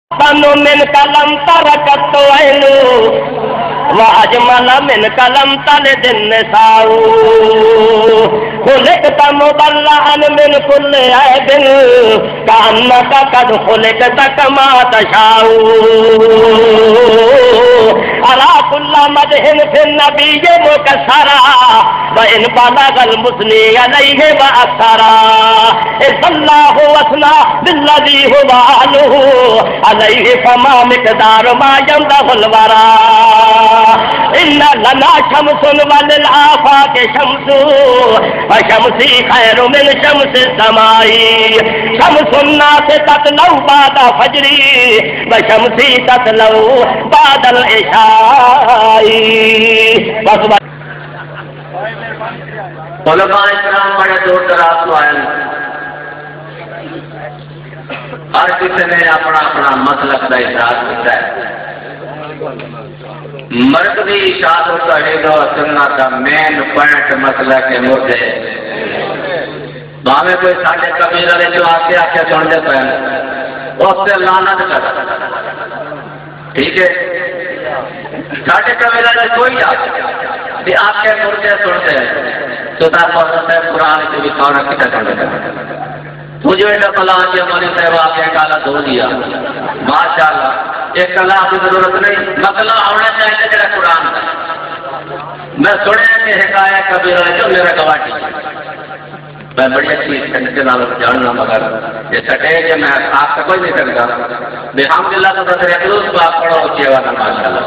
بنو من کلم ترکت عینو واجمل من کلم تلد النساء خلقت مبلعا من كل عیب كأنك قد خلقت كما تشاء على كل مدح في النبي مكسرا وإن بلغ المثني عليه وأكثرا إذ الله وثنى بالذي هو أهله عليه فما مقدار ما يمدح الورى إن لنا شمس وللآفاق شمس وشمسي خير من شمس السماء شمس الناس تطلع بعد فجري وشمسي تطلع بعد العشاء. علماء اسلام بڑے دور دراز تو آئے ہر کسی نے اپنا اپنا مسلک کا اظہار کیا ہے. مرد بھی اشاعت و توحید و سنت کا مین پوائنٹ مسئلہ کے مردے باہمیں کوئی ساڑھے قبیلہ نے جو آتے سن دے پہلے اس سے لعنت کر ٹھیک ہے. ساڑھے قبیلہ نے کوئی آتے مردے سنتے ہیں تو تا پڑھتے ہیں قرآن سے بھی کھانا کتا سن دے مجھے ایڈا پلان جو ہماری صاحب آپ نے کالا دھو دیا ماشاءاللہ. ایک کلام کی ضرورت نہیں مطلب ہونا چاہیے جڑا قرآن کا. میں سنیا کہ حکایت کبیرہ جو میرا گواٹی میں بڑی اچھی کے نام جاننا مگر یہ سٹے کہ میں آپ کا کوئی نہیں کرتا بحمدللہ تو بس ریکلوس کو آپ پڑھو اچھی والا ماشاءاللہ.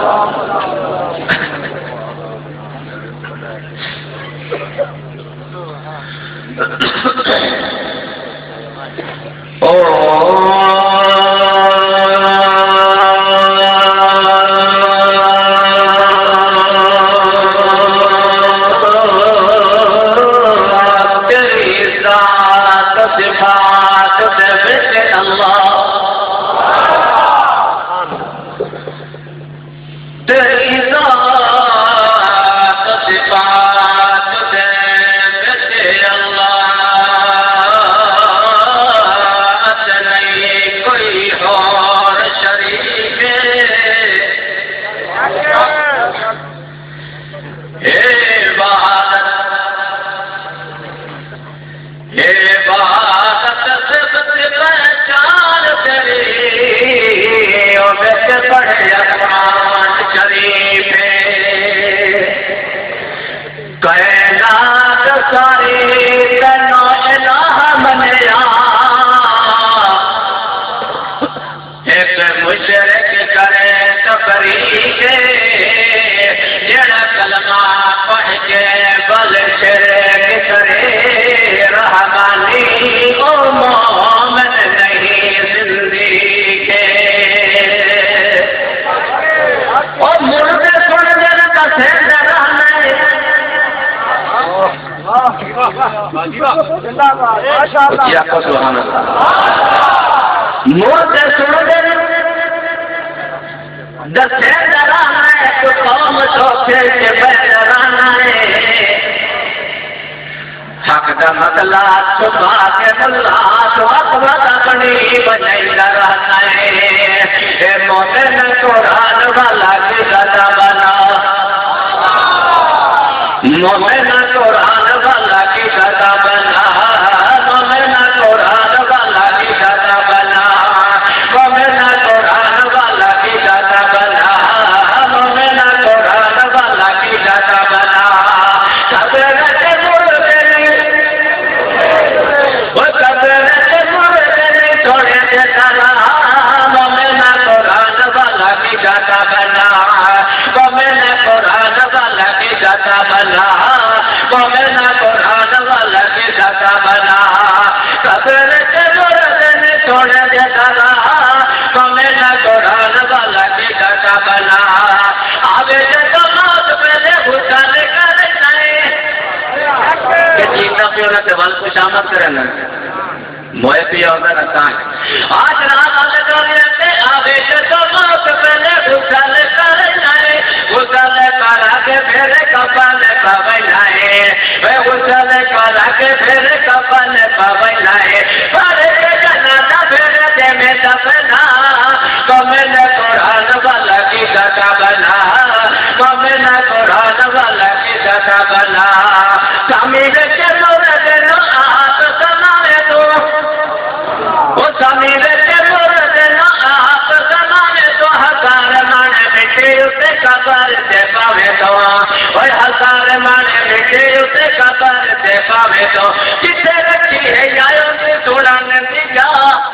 مرد سن دے دسے ڈرانا ہے تو قوم سوچے کہ بے ڈرانا ہے حق دا مطلع چھپا کے ملا تو اکبر اپنی بجائی ڈرانا ہے. اے مومن قرآن والا کی سزا بنا مومن قرآن والا کی سزا بنا مومن قرآن والا کی سزا بنا مومن قرآن والا کی سزا بنا مومن قرآن والا کی سزا بنا. قبر سے مردے نہیں وہ قبر سے مردے نہیں تھوڑے سے سلا مومن قرآن والا کی سزا بنا مومن قرآن والا کی سزا بنا مومن قرآن والا کی سزا بنا. قبر سے مردے نہیں تھوڑے سے سلا مومن قرآن والا کی سزا بنا. آگے سے تو موت پہلے غسل کرنا ہے کہ جیتا پیونا سے بل کو شامت کرنا موئے پیا ہوگا نتائیں آج رات آلے دورے آگے سے تو موت پہلے غسل کرنا ہے غسل کرا کے پھر کفن پوائنائے غسل کرا کے پھر کفن پوائنائے پڑے جنازہ پھر دے میں دفنا تو مومن قرآن والا کی جگہ بنا مومن قرآن والا کی جگہ بنا سمیر کے مورد نو آپ سمانے دو وہ سمیر کے مورد نو آپ سمانے دو ہزار مانے مٹے اسے قبر سے پاوے دو اور ہزار مانے مٹے اسے قبر سے پاوے دو کسے رکھی ہے یایوں کی سوڑانے دی جا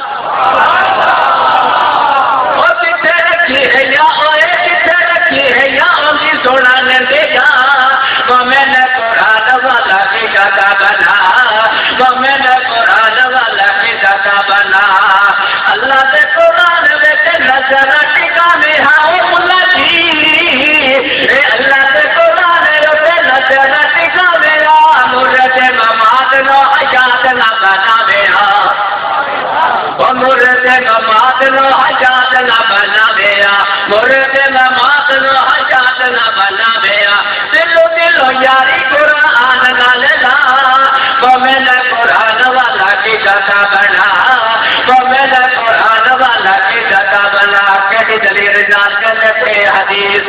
وہ کسے رکھی ہے یا اوے کسے رکھی ہے یا اوی سوڑانے دی جا مومن قرآن والا کی جگہ بنا مومن قرآن والا کی جگہ بنا اللہ دے قرآن وچ نظر ٹکانے ہاں مولا جی اے اللہ دے قرآن وچ نظر ٹکانے ہاں مرد نماز نو حیات نہ بناوے ہاں وہ مرد نماز نو حیات نہ بناوے ہاں مرد نماز نو حیات نہ بناوے ہاں دلو دلو یاری قرآن نال لا مومن قرآن والا کی جگہ بنا مومن قرآن والا کی جگہ بنا کہی دلیل نال کرتے حدیث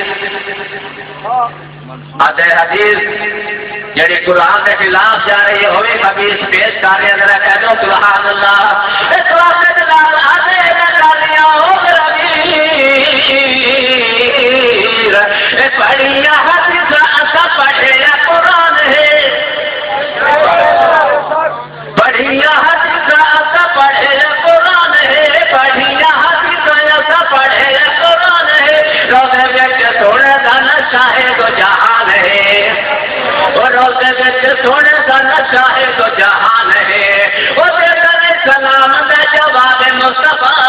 آتے حدیث جڑی قرآن کے خلاف جا رہی ہوئی حدیث پیش کر رہے ذرا کہہ دو سبحان اللہ اس واسطے جلال آتے گالیاں ہو ربیر پڑھیا حدیث اسا پڑھے قرآن ہے پڑھیا حدیث اسا پڑھے قرآن ہے پڑھیا حدیث اسا پڑھے قرآن ہے روزے وچ سونے دا نشہ ہے تو جہان ہے روزے وچ سونے دا نشہ ہے تو جہان ہے وہ تیرا سلام دے جواب مصطفیٰ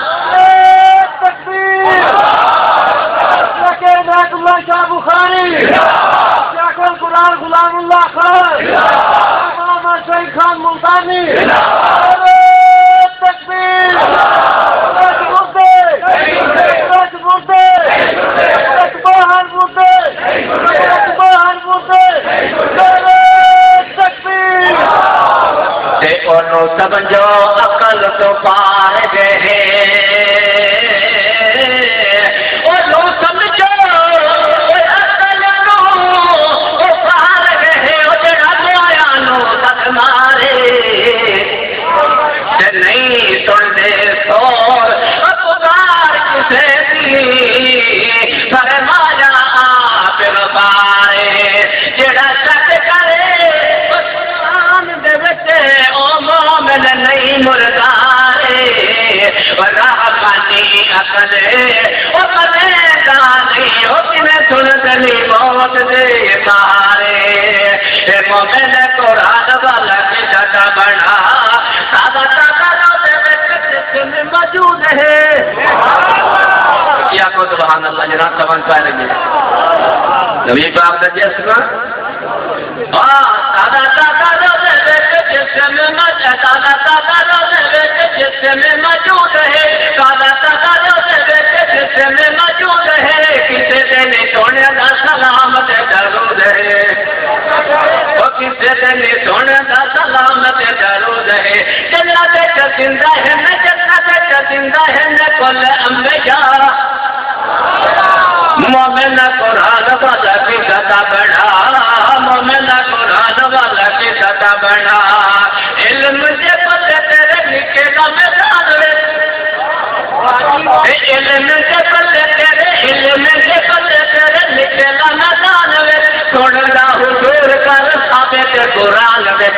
شاہ بخاری شیخ القرآن غلام اللہ خان امام شیخ خان ملتانی تکبیر سمجھو عقل تو پار گئے نہیں سنتے سور پکار کسے دی فرمایا آپ بارے جڑا شک کرے قرآن دے وچ او مومن نہیں مردارے راہ پانی اکلے او کدے دانی او کنے سن دلی موت دے مارے اے مومن قرآن والا کی جگہ بنا موجود ہے کیا کو سبحان اللہ جناب سبحان پائے لگے نبی پاک کا جسم سادہ سادہ روزے وچ جسم سادہ سادہ روزے وچ جسم موجود ہے سادہ سادہ روزے وچ جسم موجود ہے کسے دن سونے دا سلامت درود ہے وہ کسے دن سونے دا سلامت درود ہے جنت وچ زندہ ہے میں جنت وچ زندہ ہے میں کل انبیاء مومن قرآن والا کی جگہ بنا مومن قرآن والا کی جگہ بنا علم کے پتے تیرے لکھے نہ میدان علم کے پتے تیرے لکھے نہ میدان سننا حضور کر ثابت قرآن وچ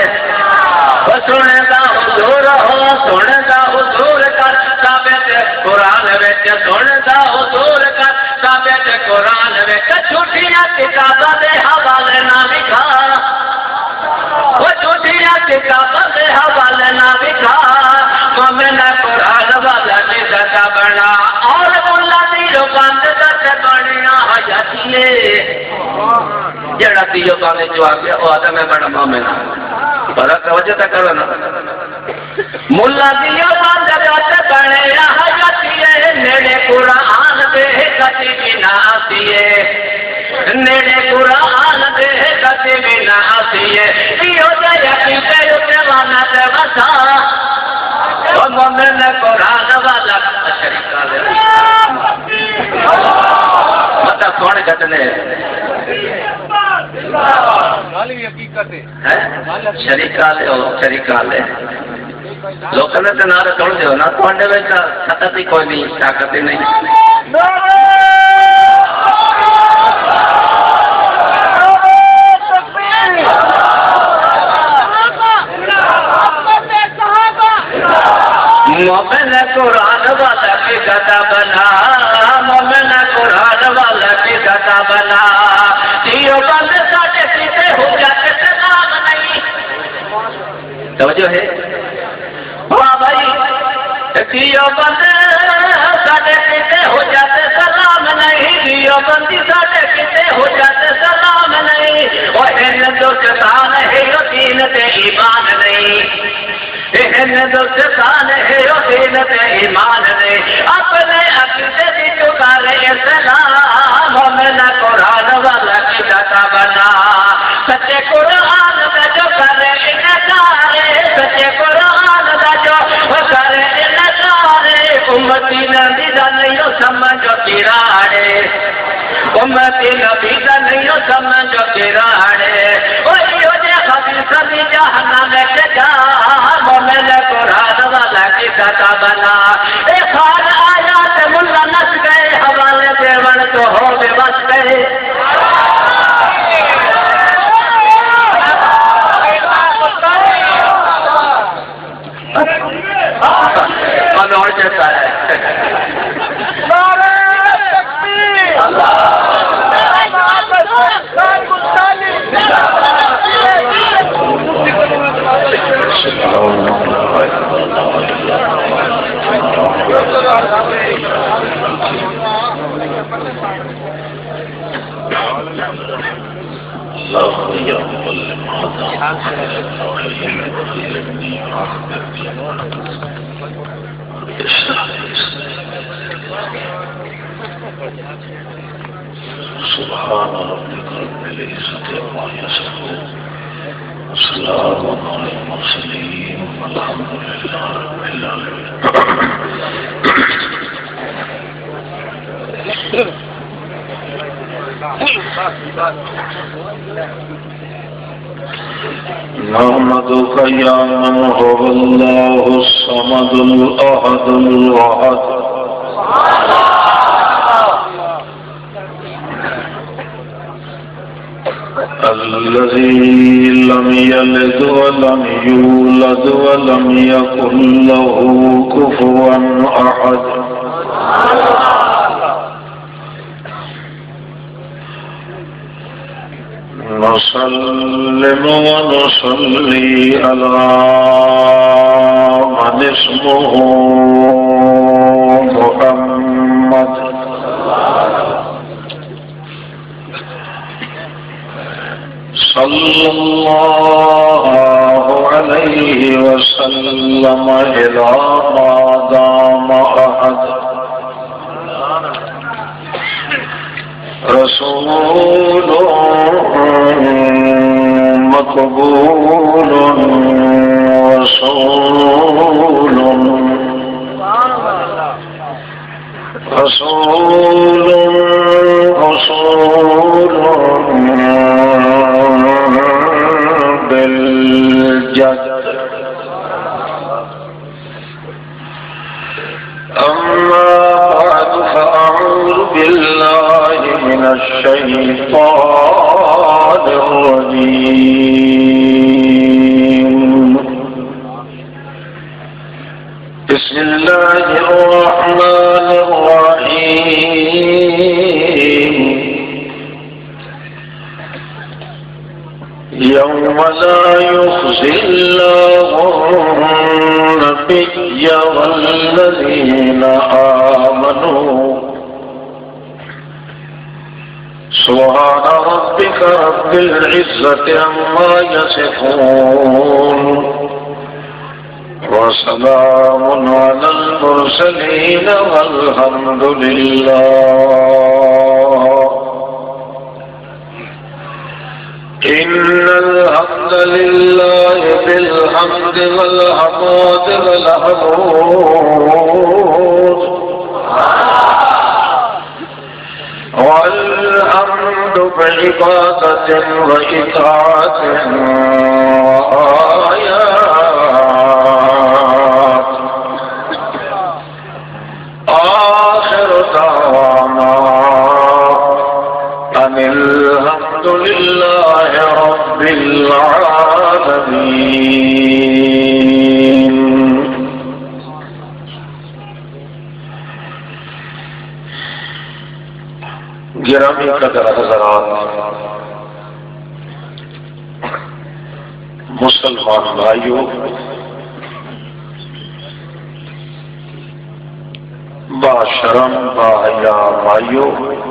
سننا حضور ہو سننا حضور کر ثابت قرآن وچ سننا حضور کر ثابت قرآن وچ جھوٹیاں کتاباں دے حوالے نہ لکھا وہ جھوٹیاں کتاباں دے حوالے نہ لکھا مومن قرآن والا کی جگہ بنا اور مولا دیو بند دس بنیا حیاتیے جڑا دیو بند جو آ گیا وہ آدھا میں بڑا مومن بڑا توجہ تک کرو نا مولا دیو بند دس بنیا حیاتیے میرے قرآن دے کتی بھی نہ آتیے نیڑے قرآن دے کتی بھی نہ آتیے دیو جایا کی تیو تیوانا تے وسا مومن قرآن والا شریک کون کٹنے شریکہ لے ہو شریکہ لے لوگوں نے تو نعرہ توڑ دیو نا توڑنے میں طاقت ہی کوئی نہیں طاقت ہی نہیں مومن قرآن والا کی گدا بنا مومن قرآن والا کی گدا بنا جیو بند ساڑھے پیتے ہو جاتے سلام نہیں توجہ ہے ہاں بھائی جیو بند ساڑھے پیتے ہو جاتے سلام نہیں جیو بندی ساڑھے پیتے ہو جاتے سلام نہیں اور ہندوستان ہے یقین تے ایمان نہیں ہندوستان ہے یقین تے ایمان نے اپنے عقیدے کی چکارے اسلام مومن قرآن والا کی گدا بنا سچے قرآن کا جو کرے انکارے سچے قرآن کا جو کرے انکارے امتی نبی دا نہیں سمجھو کراڑے امتی نبی دا نہیں سمجھو کراڑے وہی ہو جائے خبیث بھی جہنم میں جا مومن قرآن والا کی گدا بنا اے خان آیات ملا نس گئے حوالے دیون تو ہو بے بس گئے اور جیسا ہے سبحان ربك رب العزة عما يصفون وسلام على المرسلين والحمد لله رب العالمين نحمدك يا من هو الله الصمد الأحد الوحد الذي لم يلد ولم يولد ولم يكن له كفوا أحد نسلم ونصلي على من اسمه محمد صلى الله عليه وسلم إلى ما دام أحد رسول مقبول رسول بالجد أما بعد فأعوذ بالله من الشيطان الرجيم بسم الله الرحمن الرحيم يوم لا يخزي الله النبي والذين آمنوا سبحان ربك رب العزة عما يصفون وسلام على المرسلين والحمد لله إن الحمد لله بالحمد والحمد والحمود بعبادة وإطاعة وآيات آخر دعوانا أن الحمد لله رب العالمين. گرامی قدر حضرات، مسلمان بھائیوں، با شرم با حیا بھائیوں،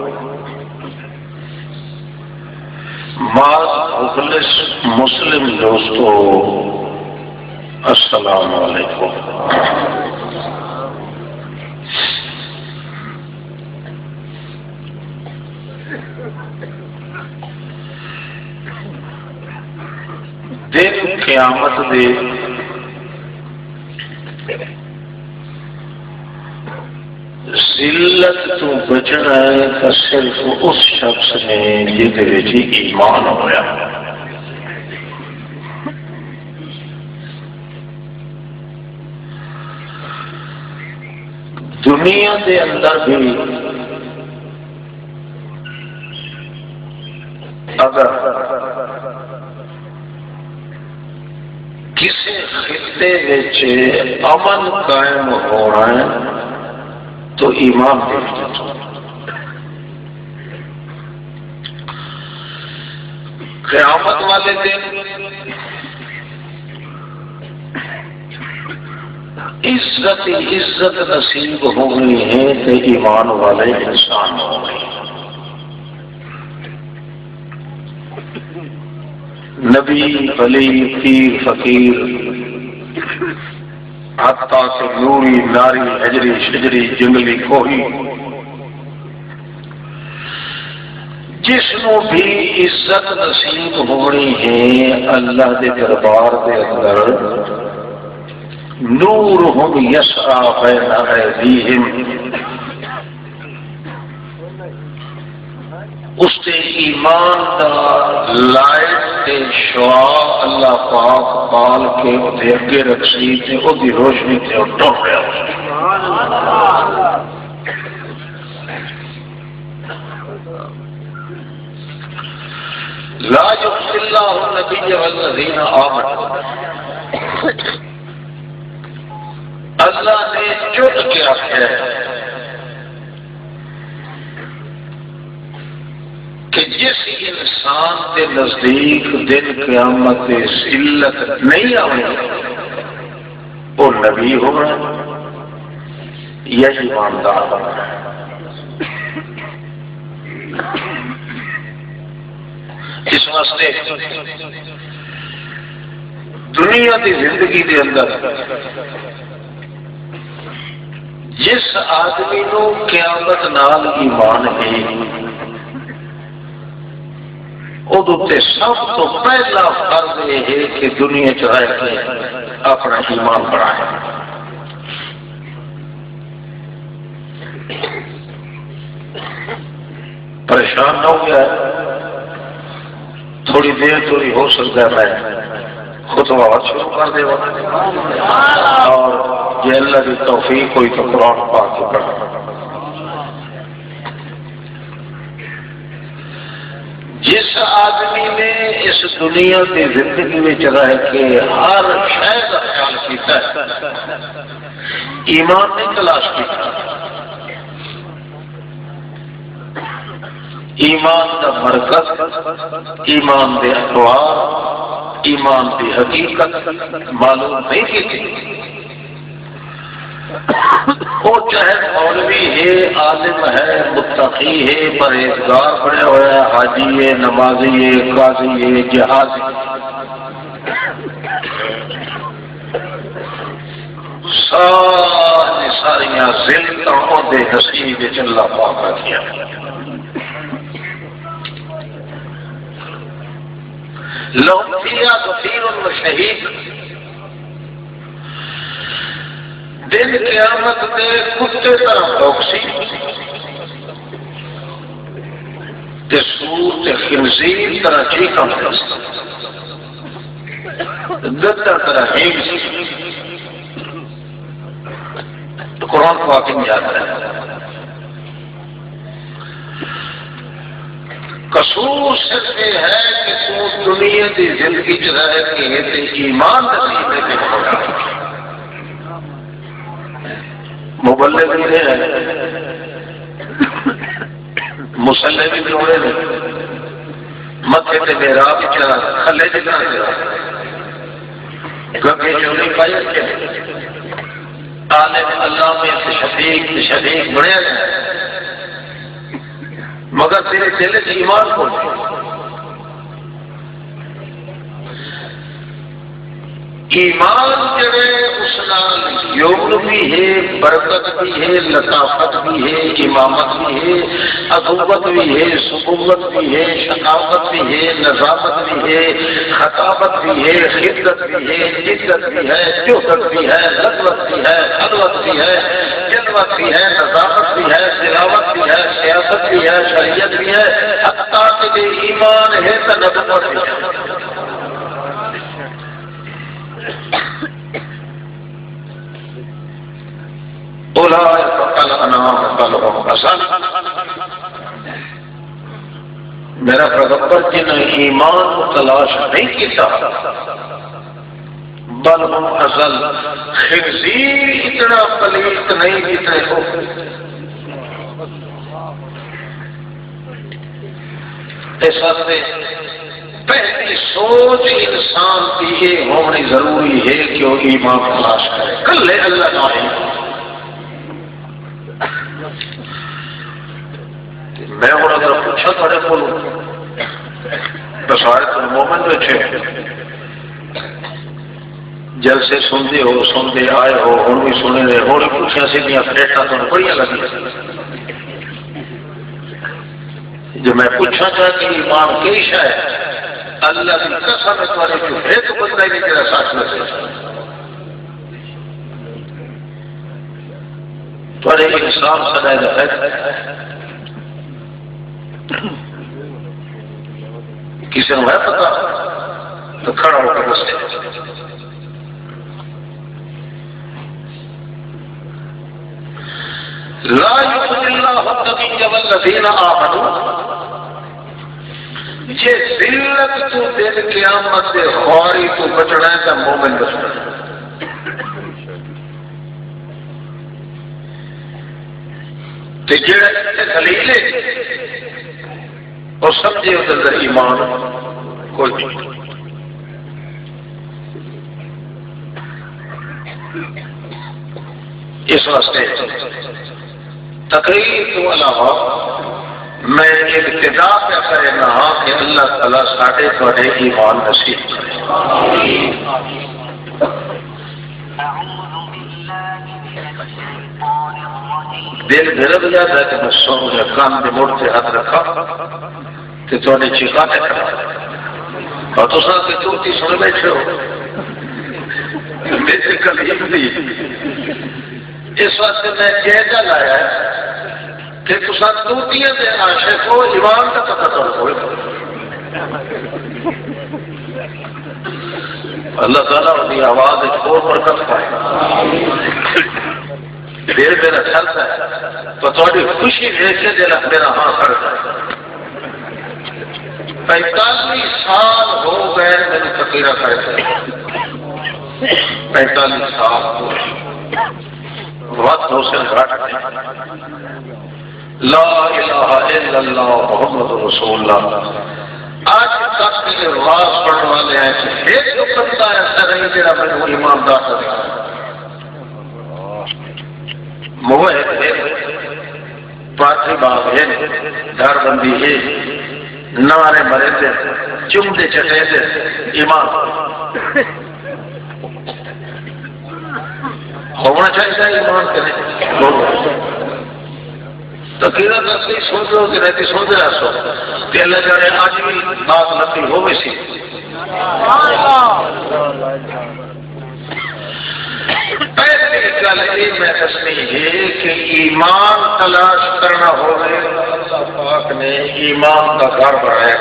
مخلص مسلم دوستو، السلام علیکم۔ دن قیامت دے ذلت تو بچنا ہے تو صرف اس شخص نے جہدے وچ ایمان ہویا۔ دنیا دے اندر بھی اگر کسی خطے وچ امن قائم ہونا ہے تو ایمان دیکھتے تو قیامت والے دن عزت نصیب ہو گئی ہے تو ایمان والے انسان ہو گئے۔ نبی، ولی، پیر، فقیر، حتیٰ کہ نوری، ناری، حجری، شجری، جنگلی، کوئی، جس نو بھی عزت نصیب ہونی ہے اللہ دے دربار دے اندر، نورہم یسعی بین ایدیہم، اس تے ایمان دا لائٹ تے شعاع اللہ پاک پال کے اتنے اگے رکھی تے او دی روشنی تے او ٹوٹ گیا۔ لا یخزی اللہ النبی والذین آمنوا، اللہ نے چٹ کے آخیا ہے کہ جس انسان کے نزدیک دن قیامت ذلت نہیں آئی وہ نبی ہونا یا ایماندار ہونا۔ اس واسطے دنیا کی زندگی کے اندر جس آدمی نو قیامت نال ایمان ہے ادھے سب تو پہلا فرض یہ ہے کہ دنیا چ رہ کے اپنا ایمان بڑھائے۔ پریشان نہ ہو گیا تھوڑی دیر تھوڑی ہو سکتا ہے میں خطبہ شروع کر دے اور یہ اللہ کی توفیق ہوئی تو قرآن پاک کو پڑھا۔ جس آدمی نے اس دنیا کی زندگی میں رہ کے ہر شے کا خیال کیا ایمان نے تلاش کیا، ایمان کا مرکز، ایمان کے اخبار، ایمان کی حقیقت معلوم نہیں کی تھی، وہ چاہے مولوی ہے، عالم ہے، متقی ہے، پرہیزگار بنے ہوئے ہے، حاجی ہے، نمازی ہے، قاضی ہے، جہازی، ساریاں زلتوں دے نصیب اللہ پاک کیا۔ لهم فيها زفير وشهيق، دن قیامت دے کتے طرح ڈوکسی تے سور تے خنزیر طرح چیکاں دتر طرح ہینگ سی تو قرآن پاک میں آتا ہے قصور صرف یہ ہے کہ تو دنیا کی زندگی چ رہ کے ایمان نصیب ہے کہ مبلغ بھی ہے مسلح بھی جوڑے نے متھے تے میرا بھی چلا کھلے جگہ تیرا گگے جو نہیں پایا کیا عالم اللہ میں شفیق بڑھیا جائے مگر تیرے دل سے ایمان کو ایمان جڑے اس نال یوم بھی ہے برکت بھی ہے لطافت بھی ہے امامت بھی ہے عدوت بھی ہے سکوت بھی ہے شقاوت بھی ہے نظافت بھی ہے خطابت بھی ہے خدت بھی ہے عزت بھی ہے جوہت بھی ہے لذت بھی ہے خلوت بھی ہے جلوت بھی ہے نظافت بھی ہے تلاوت بھی ہے سیاست بھی ہے شریعت بھی ہے حتیٰ کہ ایمان ہے تو نبوت بھی ہے میرا پیغمبر جن ایمان کو تلاش نہیں کیتا بل ہم ازل خنزیر اتنا پلیت نہیں جتنے ہو ایسا سے پہلی سوچ انسان کی یہ ہونی ضروری ہے کہ وہ ایمان تلاش کرے کل اللہ نہ میں ہوں اگر پوچھا تھوڑے کو بسارت المومن بیٹھے جلسے سنتے ہو سنتے آئے ہو ہوں بھی سنے رہے ہوں پوچھا سی دیا فلیٹا تو بڑی لگی جو میں پوچھا چاہ کہ ایمان کی شاید اللہ کی قسم ہے تمہارے جو ہے تو بندہ ہی نہیں تیرا ساتھ میں سے تمہارے انسان سدائے ہے کسی نے ہے پتا تو کھڑا ہو کر بسے لا یخذ اللہ الذین والذین آمنوا یہ ذلت تو دن قیامت سے خواری تو بچنا ہے تو مومن بچنا ہے کہ جڑے خلیلے اور سمجھے ادھر ایمان کوئی نہیں اس واسطے تقریر تو علاوہ میں ابتدا پہ کرنا کہ اللہ تعالیٰ ساڑھے تھوڑے ایمان نصیب کرے دل دھرد جاتا ہے کہ میں سو مجھے کان کے موڑ سے ہاتھ رکھا کہ تھوڑے چیخانے کرا اور تو ساتھ کہ توتی سن بیٹھے ہو میرے کلیم دی اس واسطے میں جائزہ لایا ہے کہ تو ساتھ توتیاں دے عاشق ہو ایمان کا پتہ کر ہوئے اللہ تعالیٰ اپنی آواز ایک اور برکت پائے دیر میرا چلتا ہے تو تھوڑی خوشی دیکھے دینا میرا ہاں کرتا ہے 45 سال ہو گئے میری تقریر کرتے 45 سال ہو وقت ہو سے گھٹ لا الہ الا اللہ محمد رسول اللہ آج تک کے واز پڑھنے والے ہیں کہ ایک تو بندہ ایسا نہیں میرا میں وہ ایماندار کرتا ہے موہد ہے پاتری باغ ہے دھار بندی ہے نارے مرے تھے چمدے چٹے تھے ایمان ہونا چاہیے ایمان کرے تقریرا تو صحیح سوچ لو کہ رہتی سوچ رہا سو کہ اللہ جانے آج بھی بات لگتی ہو گئی سی پہلی گل یہ میں دسنی ہے کہ ایمان تلاش کرنا ہوگی پاک نے ایمان کا گھر بنایا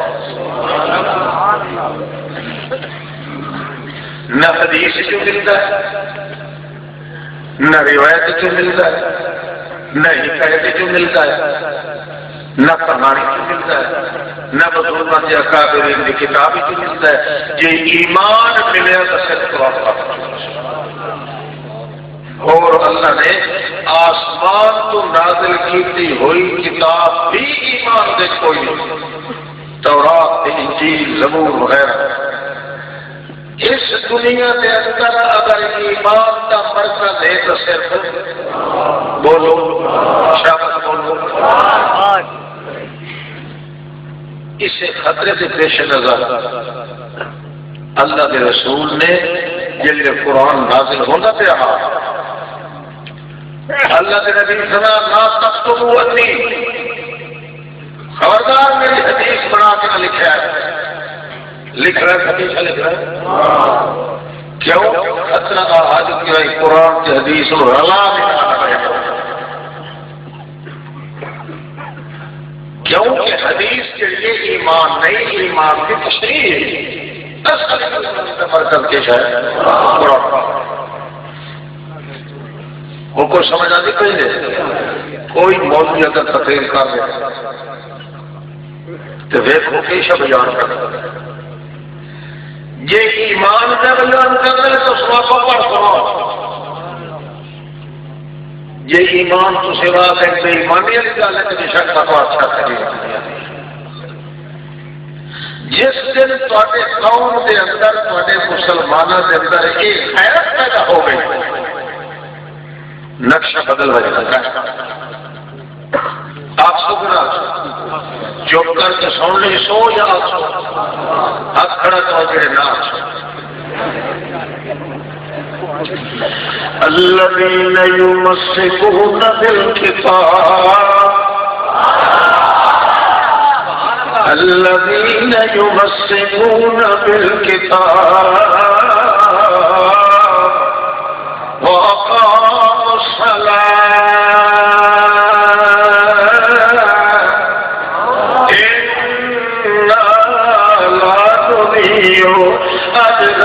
نہ حدیث کیوں ملتا ہے، نہ روایت کیوں ملتا ہے، نہ حکایت کیوں ملتا ہے، نہ کہانی کیوں ملتا ہے، نہ بزرگوں کے اکابرین کی کتاب کیوں ملتا ہے۔ یہ ایمان ملے تو صرف اور اللہ نے آسمان تو نازل کی ہوئی کتاب بھی ایمان دے کوئی نہیں، تورات، انجیل، زبور وغیرہ۔ اس دنیا کے اندر اگر ایمان کا مرکز ہے تو صرف بولو شابت بولو۔ اس خطرے سے پیش نظر اللہ کے رسول نے جلد قرآن نازل ہونا پہ رہا، اللہ کے نبی سنا لا تکتبوا عنی، خبردار میری حدیث بنا کے لکھا ہے، لکھ رہا ہے حدیث لکھ رہا ہے کیوں؟ خطرہ آج کی قرآن کی حدیث اور رلا کیوں کہ حدیث کے لیے ایمان نہیں، ایمان کی تشریح ہے، مرکز کے شاید قرآن وہ کو سمجھ آتی پہلے کوئی مولوی اگر تقریر کر رہے تو ویکھو کیسا بیان کر یہ ایمان کا بیان کر رہے تو سوا کو پڑھ سنو، یہ ایمان تو سوا ہے بے ایمانی والی گل ہے کہ شک کو اچھا کرے۔ جس دن تواڈے قوم دے اندر تواڈے مسلمانوں دے اندر یہ غیرت پیدا ہو گئی، نقشہ بدل ہو جاتا ہے۔ آپ سکنا چپ کر کے سن لی سو یا ہاتھ کھڑا کرو جڑے نہ الذین یمسکون بالکتاب، الذین یمسکون بالکتاب وَأَقَامُوا الصَّلَاةَ إِنَّا لَا نُضِيعُ أَجْرَ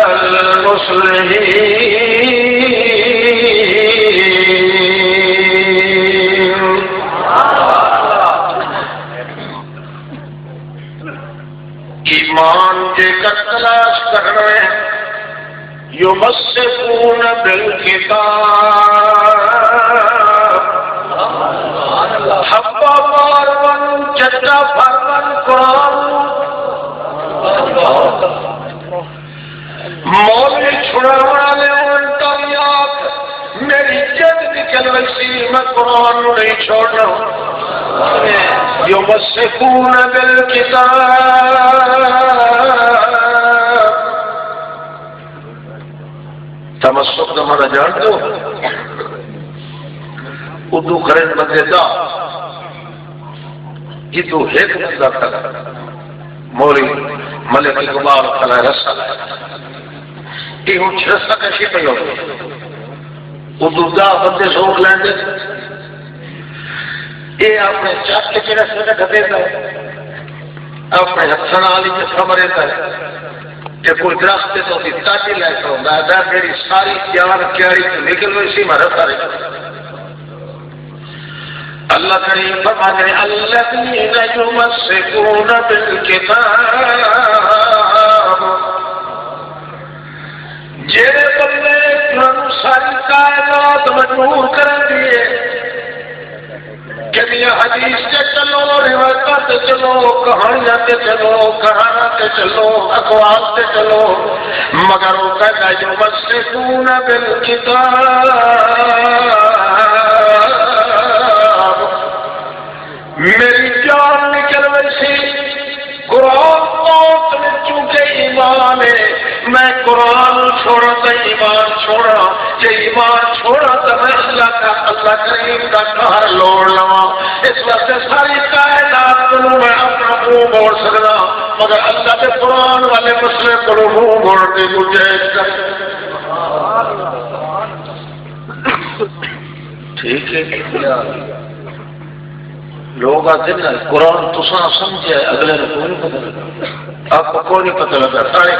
الْمُصْلِحِينَ۔ ایمان کے تلاش کر رہے ہیں، یمسکون بالکتاب، حبا مارون چچا فرمن قرآن، مولوی چھڑا والے ان کا یاد میری جد نکل ویسی میں قرآن نہیں چھوڑنا۔ یمسکون بالکتاب، تمسک کا مانا جان دو اردو کریں بندے دا یہ تو ایک بندہ تھا موری ملک اقبال خلا رسا یہ ہوں رسا کشی پہ ہو اردو دا بندے سوک لیں دے یہ اپنے چاہتے کے رسے میں گھتے ہے، اپنے حسن آلی کے سمرے ہے کہ کوئی درخت تو تاجی لے کر ہوتا ہے میری ساری جان کیاری تو نکل گئی اسی میں رکھتا رہے۔ اللہ کریم فرماتے ہیں الذین یمسکون بالکتاب، جڑے بندے تمہیں ساری کائنات مجبور کر دیے کہ حدیث سے چلو، روایت سے چلو، کہانیاں سے چلو، کہانا سے چلو، اقوال سے چلو، مگر وہ کہتا ہے یمسکون بالکتاب، میری جان نکل ویسی قرآن موت میں چونکہ ایمان ہے، میں قرآن چھوڑا تو ایمان چھوڑا، یہ ایمان چھوڑا تو میں اللہ کریم کا گھر لوڑ لواں، اس واسطے ساری کائنات کو میں اپنا منہ موڑ سکتا مگر اللہ کے قرآن والے مسئلے کو منہ موڑ کے گنجائش کر۔ ٹھیک ہے لوگ آتے نا قرآن تساں سمجھے اگلے نے کوئی نہیں پتہ لگا، آپ کو کوئی نہیں پتہ لگا سارے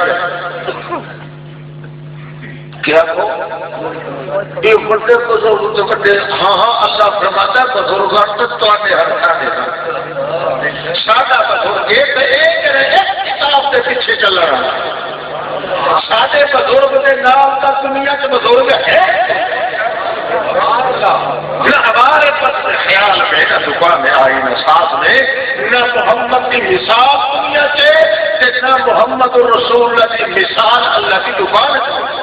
کیا کو یہ بڑے بزرگ تو بڑے ہاں ہاں اللہ فرماتا ہے بزرگان تک تو آنے ہر کھانے کا سادہ بزرگ ایک کتاب کے پیچھے چل رہا ہے، سادے بزرگ کے نام کا دنیا کے بزرگ ہے نہ ہمارے پاس خیال میں نہ دکان میں آئی نہ ساتھ میں نہ محمد کی مثال دنیا سے نہ محمد الرسول اللہ کی مثال اللہ کی دکان سے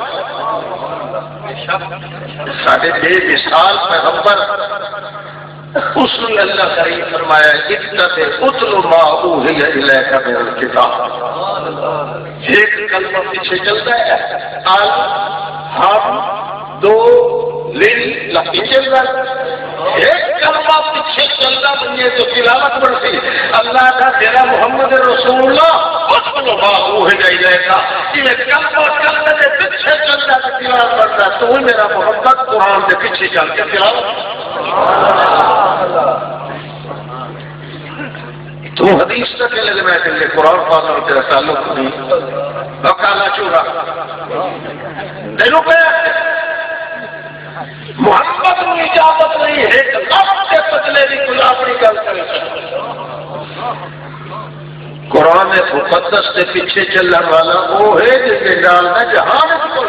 سارے بے مثال پیغمبر اس نے اللہ کریم فرمایا اتل ما اوحی الیک من الکتاب، ایک کلمہ پیچھے چلتا ہے ال ہم دو لفظ چل رہا ہے، ایک کلمہ پیچھے چل رہا بنیے تو تلاوت بڑھتی اللہ کا تیرا محمد رسول اللہ اتل ما اوحی الیک، یہ کلمہ چلتا ہے پیچھے چل رہا ہے تلاوت بڑھتا ہے، تو میرا محمد قرآن کے پیچھے چل کے تلاوت تو حدیث تک لگے میں کہ قرآن پاک اور تیرا تعلق نہیں کالا چورا نہیں محمد کو اجازت نہیں ہے کہ سب سے پچھلے بھی کل اپنی گل کرے قرآن مقدس کے پیچھے چلنے والا وہ ہے جس کے ڈالنا جہان کو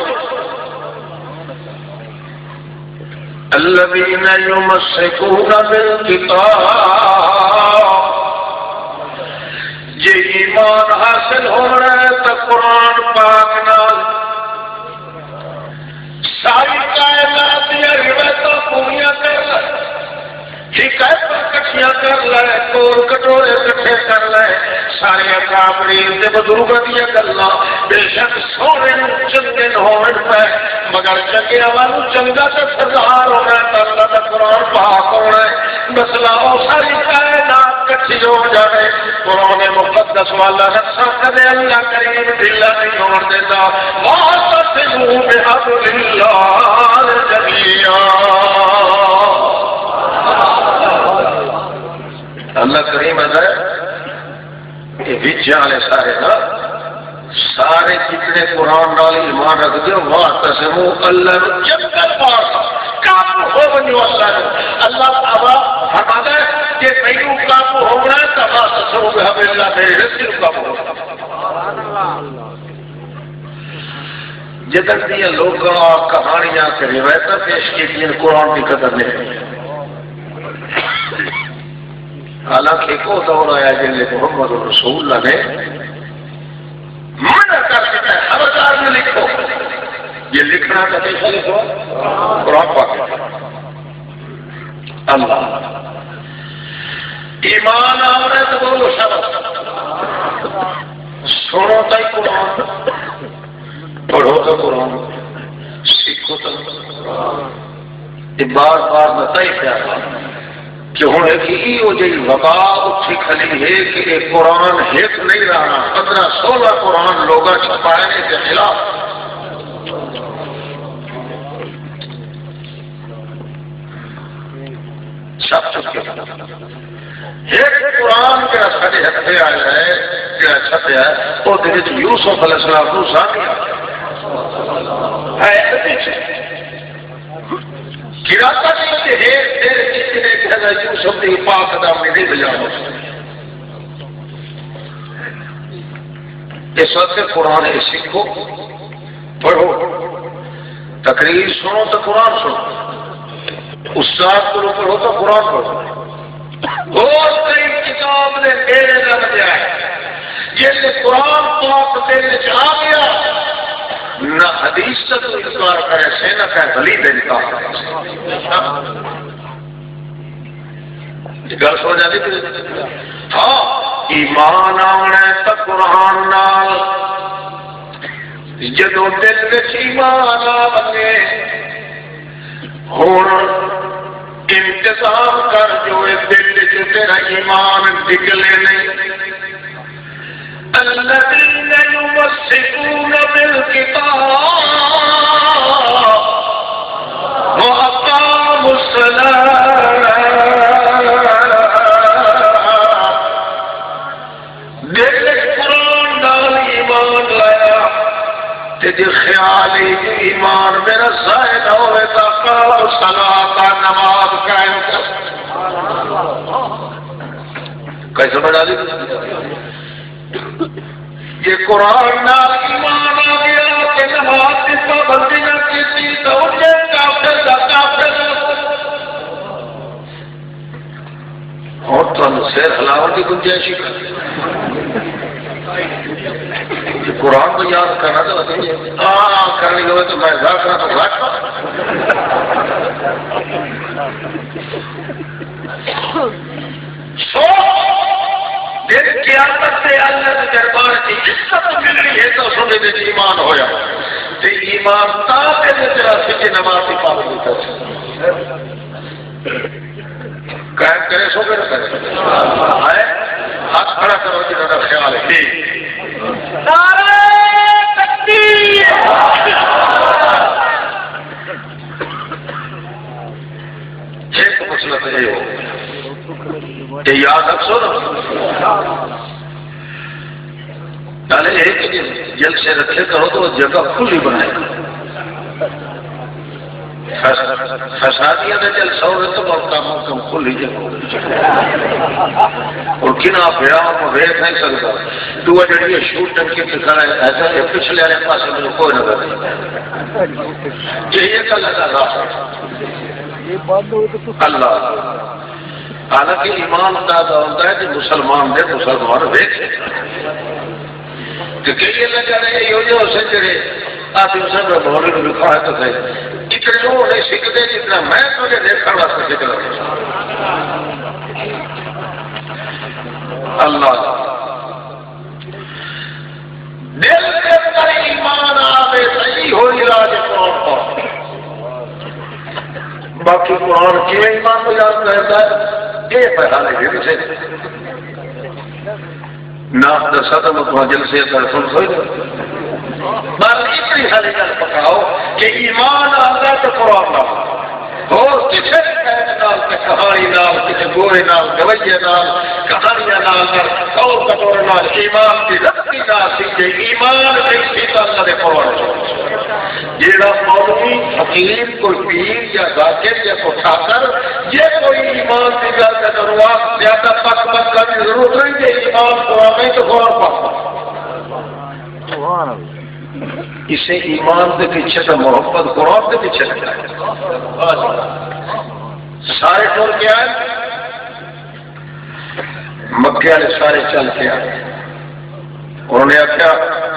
الذین یمسکون بالکتاب، یہ ایمان حاصل ہو رہا ہے تو قرآن پاک نال ساری کائنات کی روایتوں پوریاں کر لے، حکایتیں کٹھیاں کر لے، کول کٹورے کٹھے کر لے، سارے اکابرین تے بزرگاں دیا گلاں بے شک سونے چنگے ہون پہ مگر چنگے والوں چنگا تے سردار ہونا ہے، اللہ کا قرآن پاک ہونا ہے، مسئلہ وہ ساری کائنات کٹھی ہو جائے، قرآن مقدس والا رکھا کدے اللہ کریم ڈھیلا نہیں ہونے دیتا، واعتصموا بحبل اللہ جميعا۔ اللہ کریم ہے کہ بچ والے سارے نا سارے جتنے قرآن نال ایمان رکھ دے واعتصموا اللہ جنگل پار قابو ہو بنو اللہ تعالی فرماتا ہے کہ میرے قابو ہونا ہے تو واعتصموا بحبل اللہ میرے رسول قابو ہونا۔ جدن دیا لوگ کہانیاں کے روایتیں پیش کی قرآن کی قدر نہیں، حالانکہ ایک دور آیا جن محمد رسول اللہ نے منع کر دیا ہے خبردار میں لکھو، یہ لکھنا کا کیسا لکھو قرآن پاک اللہ ایمان آنے تو بولو شبت سنو تو قرآن، پڑھو تو قرآن، سیکھو تو بار بار بتائی پیا کہ ہوں ایک وبا اٹھی کھلی ہے کہ ایک قرآن ایک نہیں رہا، 15-16 قرآن لوگ چھپانے کے خلاف چھپ چکے، ایک قرآن کے سارے ہتھے آیا ہے جڑا چھپیا ہے وہ یوسف علیہ السلام کو سامنے گراتا نہیں کہ تیرے کسی نے کہا یوسف نے پاک دام نہیں بجا اس وقت قرآن سیکھو پڑھو، تقریر سنو تو قرآن سنو، استاد کو پڑھو تو قرآن پڑھو، اور کئی کتاب نے میرے نہ بجائے جیسے قرآن پاک دینے چاہ گیا نہ حدیث سے تو انکار کرے سے نہ کہ بلی دے انکار کرے گل سو جاتی ہاں ایمان آنا تو قرآن نال جدو دل وچ ایمان آ بنے ہوں انتظام کر جو دل وچ تیرا ایمان ڈگلے نہیں، الذين يمسكون بالكتاب وأقاموا الصلاة جی خیالی ایمان میرا زائد ہوئے تا قام صلاة نماز قائم کر کیسے بڑھا دی یہ قرآن نہ ایمان آ گیا کہ نماز کی پابندی نہ کی تھی تو یہ کافر دا کافر اور تو سیر حلاوت کی گنجائش کر قرآن کو یاد کرنا تو ہاں کرنے کے بعد تو میں ذاکر تو غلط سو دن قیامت سے اللہ کے دربار کی عزت مل رہی ہے تو سنے دے ایمان ہویا تو ایمان تاکہ تیرا سکے نماز کی پابندی کر سکے قائم کرے سو کرے کرے ہاتھ کھڑا کرو جنہوں کا خیال ہے نعرہ تکبیر ایک مسئلہ تو یہ ہو یہ یاد رکھو نا پہلے ایک جل سے رکھے کرو تو جگہ کھلی بنائے فسادیاں نے جلسہ ہوئے تو بہت کم کھلی جگہ اور کنا بیان کو ریت نہیں سکتا تو وہ جڑی شوٹ ٹنکی کے کھڑا ہے ایسا ہے پچھلے آنے پاس میں کوئی نظر نہیں یہی ایک اللہ کا راستہ اللہ حالانکہ ایمان کا ہوتا ہے کہ مسلمان دے مسلمان دیکھے کہ کئی لگا رہے یہ جو سے جڑے آپ انسان کا بہت لکھا ہے تو صحیح اتنے وہ نہیں سیکھتے جتنا میں تجھے دیکھنے واسطے سیکھ رہا ہوں اللہ دل کے اندر ایمان آوے صحیح ہو علاج قرآن پر باقی قرآن کیوں ایمان کو یاد کرتا ہے یہ پہلے بھی سے نام دستا تو جل سے سن سوئی بس اتنی ساری گل پکاؤ کہ ایمان آتا تو قرآن نہ اور کسی کہانی نال کسی گوئے نال گوئیے نال کہانیاں نال اور کٹور نال ایمان کی رتی نہ سیکھے ایمان نہیں سیکھتا اللہ دے قرآن جیڑا مولوی حکیم کوئی پیر یا ذاکر یا کو ٹھاکر یہ کوئی ایمان کی گل کا ضرورت زیادہ پک پک کرنے کی ضرورت نہیں کہ ایمان قرآن نہیں تو قرآن پاک اسے ایمان کے پیچھے تو محبت قرآن کے پیچھے لگا ہے سارے ٹور کے آئے مکے والے سارے چل کے آئے انہوں نے کیا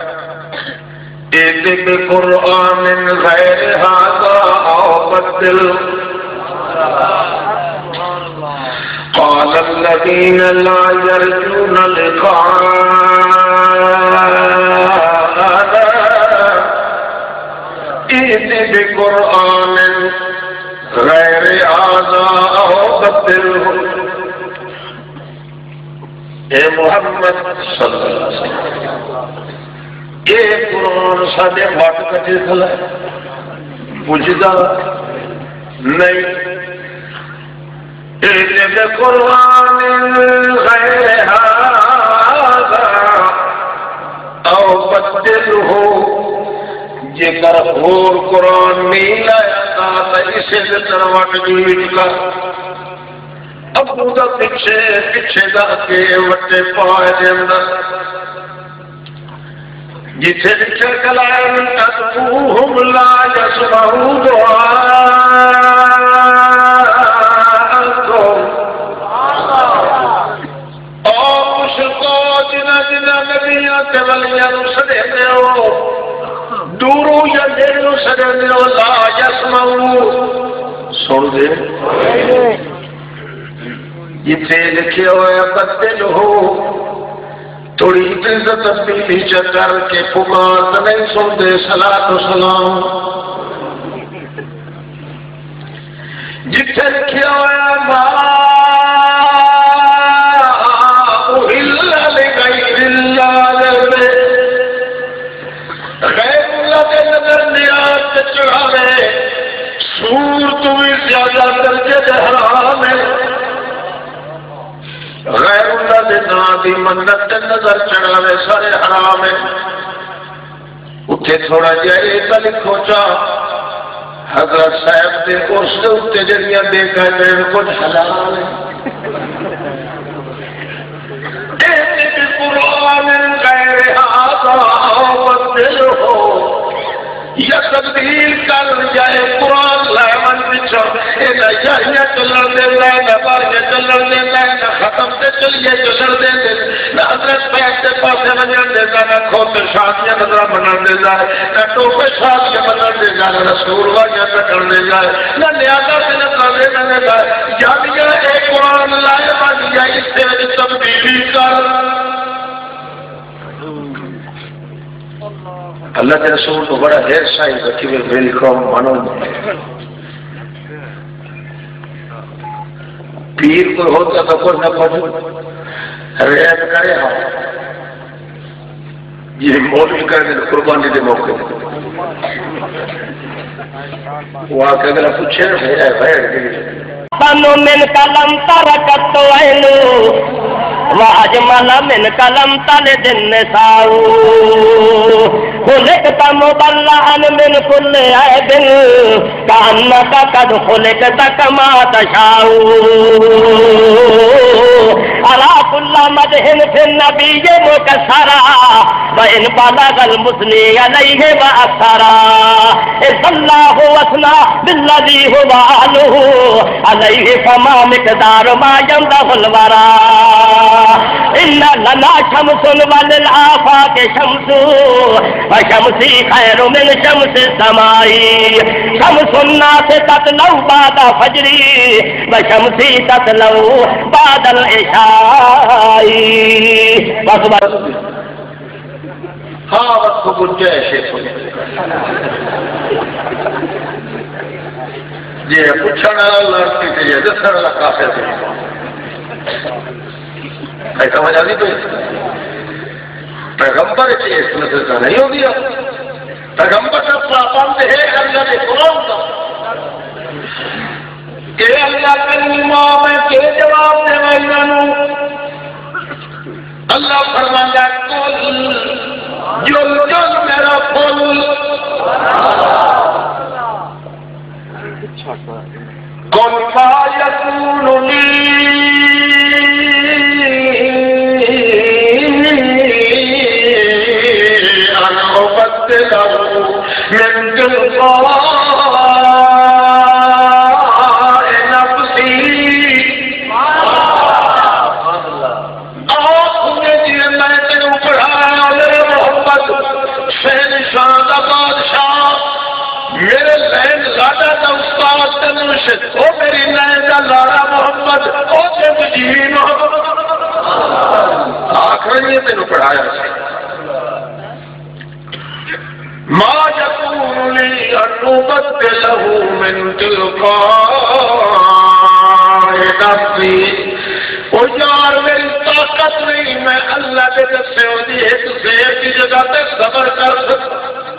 قرآن غیر هذا او بدل قال الذين لا يرجون لقاءنا ائت بقرآن غیر هذا او بدل اے محمد صلی اللہ علیہ وسلم یہ قرآن سارے وٹ کٹے کھلا پوچھتا نہیں قرآن غیر هذا او بدلہ جے کر اور قرآن نہیں لایا تھا تو اسے طرح وٹ جوئی کا ابو دا پیچھے دا کے وٹے پائے دے اندر جتھے لکھے کلام تدعوہم لا یسمعوا دعاءکم اور مشرکو جنہ نبیوں کے ولیاں سدے دیو دورو یا دیو سدے دیو لا یسمعوا سن دے جتھے لکھے ہوئے بدل ہو تھوڑی عزت تسبیح چکر کے پکار نہیں سنتے صلاۃ و سلام جتھے لکھیا ہوا ما اہل لغیر اللہ غیر اللہ کے نظر نیاز چڑھاوے سور تو بھی زیادہ درجے حرام ہے غیر اللہ دے نام دی منت تے نظر چڑھاوے سارے حرام ہے اتنے تھوڑا جہا یہ لکھو چاہ حضرت صاحب نے اس کے جڑیاں دے کر کچھ حلال قرآن غیر ہو یا تبدیل کر جائے قرآن لائمن پچھو اینا جائیہ چلن دے لائے نہ باریہ چلن دے لائے نہ ختم سے چلیے چلن دے لائے نہ حضرت بیت کے پاسے منجن دے لائے نہ کھوت شادیاں نظرہ منن دے لائے نہ ٹوپے شادیاں منن دے لائے نہ رسول واجہ کٹن دے لائے نہ نیادہ سے نظرہ دے لائے جانیہ ایک قرآن لائمن یا اس سے تبدیلی کر اللہ کے رسول کو بڑا دیر شاہی رکھی ہوئے میری قوم منو پیر کوئی ہوتا تو کچھ نہ کچھ ریت کرے ہاں یہ مولوی کر دے قربانی دے موقع وہ آکے اگر پوچھے ہے بھائی بنو من کلم ترکت عینو واجمل من کلم تلد النساء خلقت مبلعا من كل عیب كأنك قد خلقت كما تشاء على كل مدح في النبي مكسرا وإن بلغ المثني عليه وأكثرا إذ الله وثنى بالذي هو أهله عليه فما مقدار ما يمدح الورى إن لنا شمس وللآفاق شمس وشمسي خير من شمس السماء شمس الناس تطلع بعد فجري وشمسي تطلع بعد العشاء ہاں وقت گنجائش جی پوچھنا لڑکی کے یہ دسر کافی تھی ایسا سمجھ آتی تو پیغمبر چاہیے اس نظر کا نہیں ہو گیا پیغمبر کا پابند ہے اللہ کے قرآن کا کہ اللہ کے میں کے جواب دے میں اللہ فرمایا کل جل جل میرا پھول کن ما یکون لی ان ابدلہ من تلقاء میرے لین لاڈا کا استاد تنوشت او میری لین کا لاڈا محمد او جب جی محمد آخر یہ تینوں پڑھایا سے ما یکون لی ان ابدلہ من تلقاء نفسی او یار میری طاقت نہیں میں اللہ کے دسے ہو دی ایک سے ایک جگہ تک صبر کر سکتا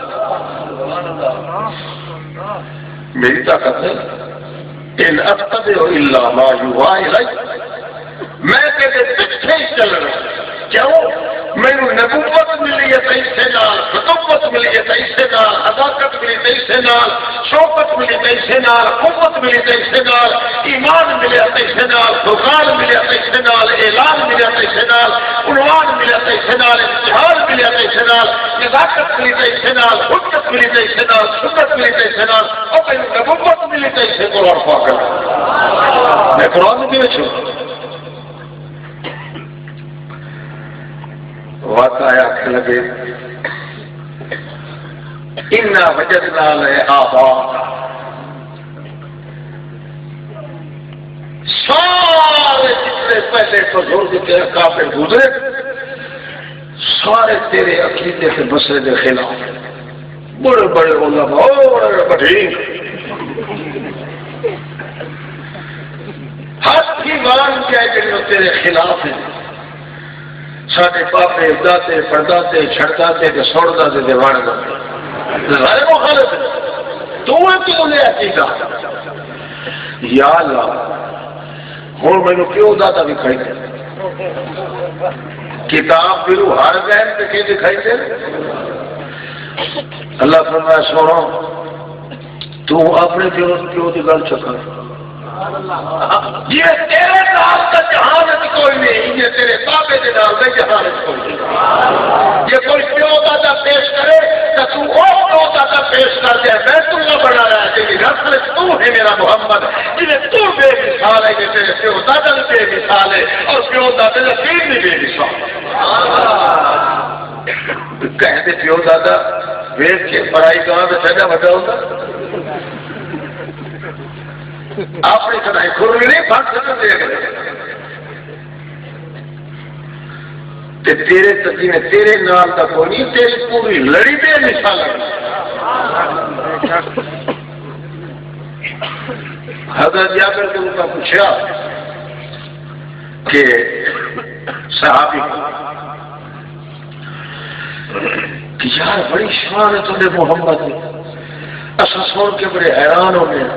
میری طاقت ہے ان اتبع الا ما یوحی الی میں تیرے پیچھے ہی چل رہا ہوں کیوں مینوں نبوت ملی ہے تیسے نال خطوبت ملی ہے تیسے نال صداقت ملی تیسے نال شوقت ملی تیسے نال قوت ملی تیسے نال ایمان ملیا تیسے نال فقال ملیا تیسے نال اعلان ملیا تیسے نال عنوان ملیا تیسے نال اشتہار ملیا تیسے نال نزاکت ملی تیسے نال حجت ملی تیسے نال سنت ملی تیسے نال اور مینوں نبوت ملی تیسے قرآن پاک میں قرآن بھی چھو واقع آخر لگے اِنَّا وَجَدْنَا لِآبَاءَنَا سارے جتنے پہلے بزرگ کے کافر گزرے سارے تیرے عقیدے کے مسئلے کے خلاف بڑے بڑے علماء بڑے بڑے ہر کی مان جائے جو تیرے خلاف ہیں ساڑھے پاپے داتے پرداتے چھڑداتے کہ سوڑداتے دیوانے داتے ظاہر مخالف ہے تو ہے کہ انہیں عقیدہ یا اللہ ہوں میں نے کیوں داتا دکھائی دے کتاب پھر ہر بہن پہ کی دکھائی دے اللہ فرمایا سونا تو اپنے پیو کی گل چکا یہ تیرے نال کا جہان کوئی نہیں، یہ تیرے بابے کے نال کا جہان کوئی نہیں۔ یہ کوئی پیو دادا پیش کرے تو تو پیو دادا پیش کر دے، میں تو نہ بنا رہا ہے تیری نسل تو ہے میرا محمد، جنہیں تو بے مثال ہے کہ تیرے پیو دادا بھی بے مثال ہے اور پیو دادا کا دین بھی بے مثال کہتے پیو دادا ویچ کے پڑھائی کہاں پہ چڑھا بٹا ہوتا اپنی کڑائی کھل نہیں پھٹ سکتے تیرے تجی نے تیرے نال کا کوئی نہیں، تیری پوری لڑی بے مثال حضرت جابر کو ان کا پوچھا کہ صحابی کہ یار بڑی شان ہے تمہیں محمد ہے، اصل سن کے بڑے حیران ہو گئے۔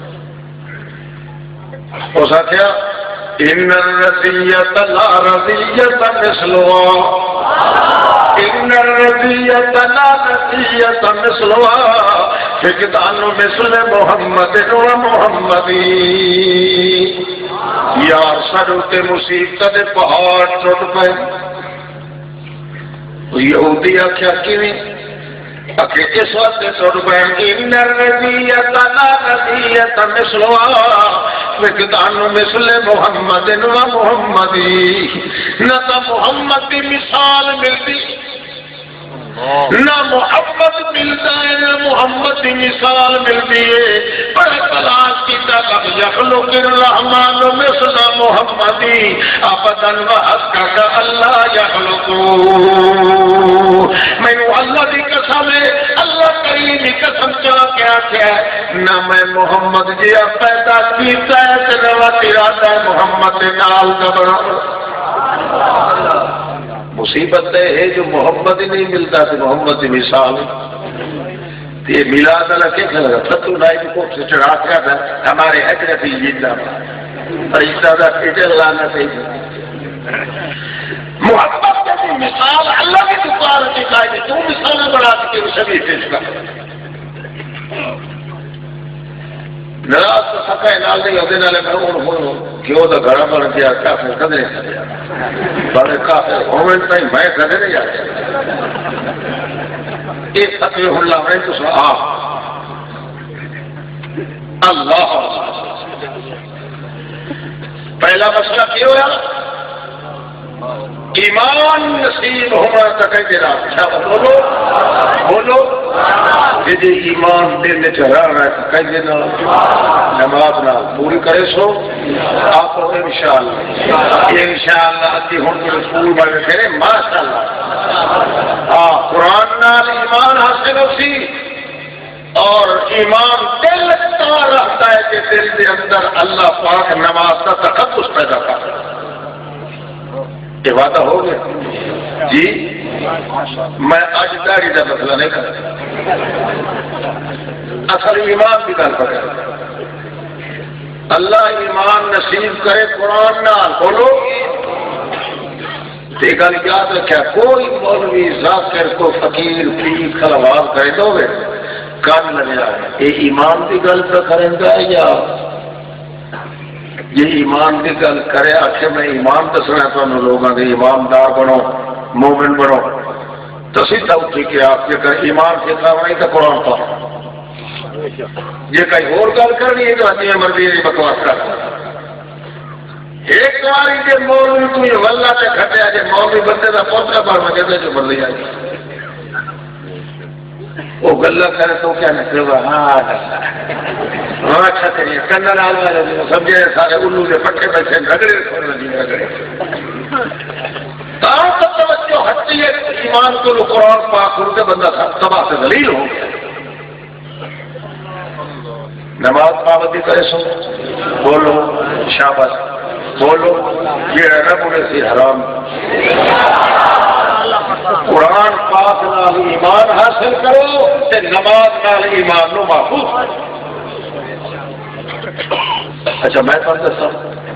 اس کیا ان الرزیت لا رزیت مثلها ان الرزیت لا رزیت مثلها فقدان مثل محمد و محمدی یار سڑتے مصیبت دے پہاڑ ٹوٹ پے۔ یہودی آخیا کیویں؟ آخر اس وقت ٹوٹ پے ان الرزیت لا رزیت مثلها فقدان مثل محمد و محمدی، نہ تو محمد کی مثال ملتی نہ محمد ملتا ہے نہ محمد کی مثال ملتی ہے۔ بڑے تلاش کی طرف یخلق الرحمن مثل محمدی ابدا وحقق اللہ یخلق، میں اللہ کی قسم ہے، اللہ کریم کی قسم چلا کیا کیا نہ میں محمد جی پیدا کیتا ہے نہ ارادہ محمد نال کا مصیبت ہے جو محمد ہی نہیں ملتا تو محمد کی مثال یہ میلاد اللہ کیا لگا فتو نائب کو سے چڑھا کیا تھا ہمارے حضرت زندہ فرشتہ دا پیٹر لانا چاہیے۔ محمد کی مثال اللہ کی دکان کی قائد تو مثال بنا کے سبھی پیش کر ناراض تو سکا نال نہیں ہوتے نالے میں ہوں کیوں تو گھر بن گیا کافی کدے بڑے کافی ہونے تھی میں کدے نہیں آتا یہ فتوی اللہ میں تو سو اللہ پہلا مسئلہ کیا ہوا ایمان نصیب ہونا تک تیرا اچھا بولو بولو جی ایمان دل میں چڑھا رہا ہے کہیں دینا نماز نہ پوری کرے سو آپ انشاءاللہ کی ہوں تو رسول میں پھرے ماشاءاللہ قرآن نال ایمان حاصل ہو سی اور ایمان دل کا رہتا ہے کہ دل کے اندر اللہ پاک نماز کا تقدس پیدا کر یہ وعدہ ہو گیا جی میں آج داڑھی کا مسئلہ نہیں کرتا اصل ایمان کی گل کرے اللہ ایمان نصیب کرے قرآن نال بولو یہ گل یاد رکھا کوئی مولوی ذاکر کو فقیر پیر خلوار کرے دو گے کان لگ جائے یہ ایمان کی گل پہ کریں گا یا یہ ایمان کی گل کرے آخر میں ایمان دسنا تمہیں لوگوں کے ایماندار بنو مومن بنو تو سیدھا اٹھی کہ آپ کے ایمان سے کام نہیں تو قرآن پڑھو یہ کہیں اور گل کرنی ہے تو اچھی مرضی ہے بکواس کر ایک باری کے مولوی تو یہ ولہ سے کھٹیا جی مولوی بندے کا پوترا پر مجھے جو مرضی آئی وہ گلا کرے تو کیا نکلے گا ہاں اچھا کریے کنر آل والے سمجھے سارے الو کے پٹھے پیسے رگڑے سب توجہ ہٹتی ہے ایمان کو قرآن پاک کر کے بندہ تباہ سے دلیل ہو گیا نماز پابندی کرے سو بولو شاباش بولو یہ رب نے سے حرام قرآن پاک نال ایمان حاصل کرو تے نماز نال ایمان نو محفوظ اچھا میں تمہیں دسا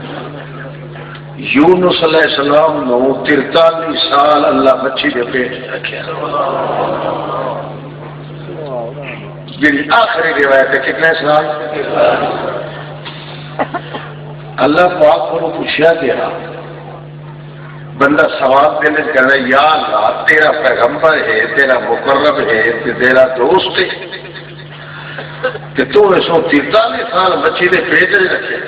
یونس علیہ السلام نو 43 سال اللہ بچی دے پیٹ رکھیا جی آخری روایت ہے کتنے سال؟ اللہ پاک کو پوچھا گیا بندہ سوال دینے کہنا یا اللہ تیرا پیغمبر ہے تیرا مقرب ہے تیرا دوست ہے کہ تو نے 43 سال بچی نے پیٹ نہیں رکھے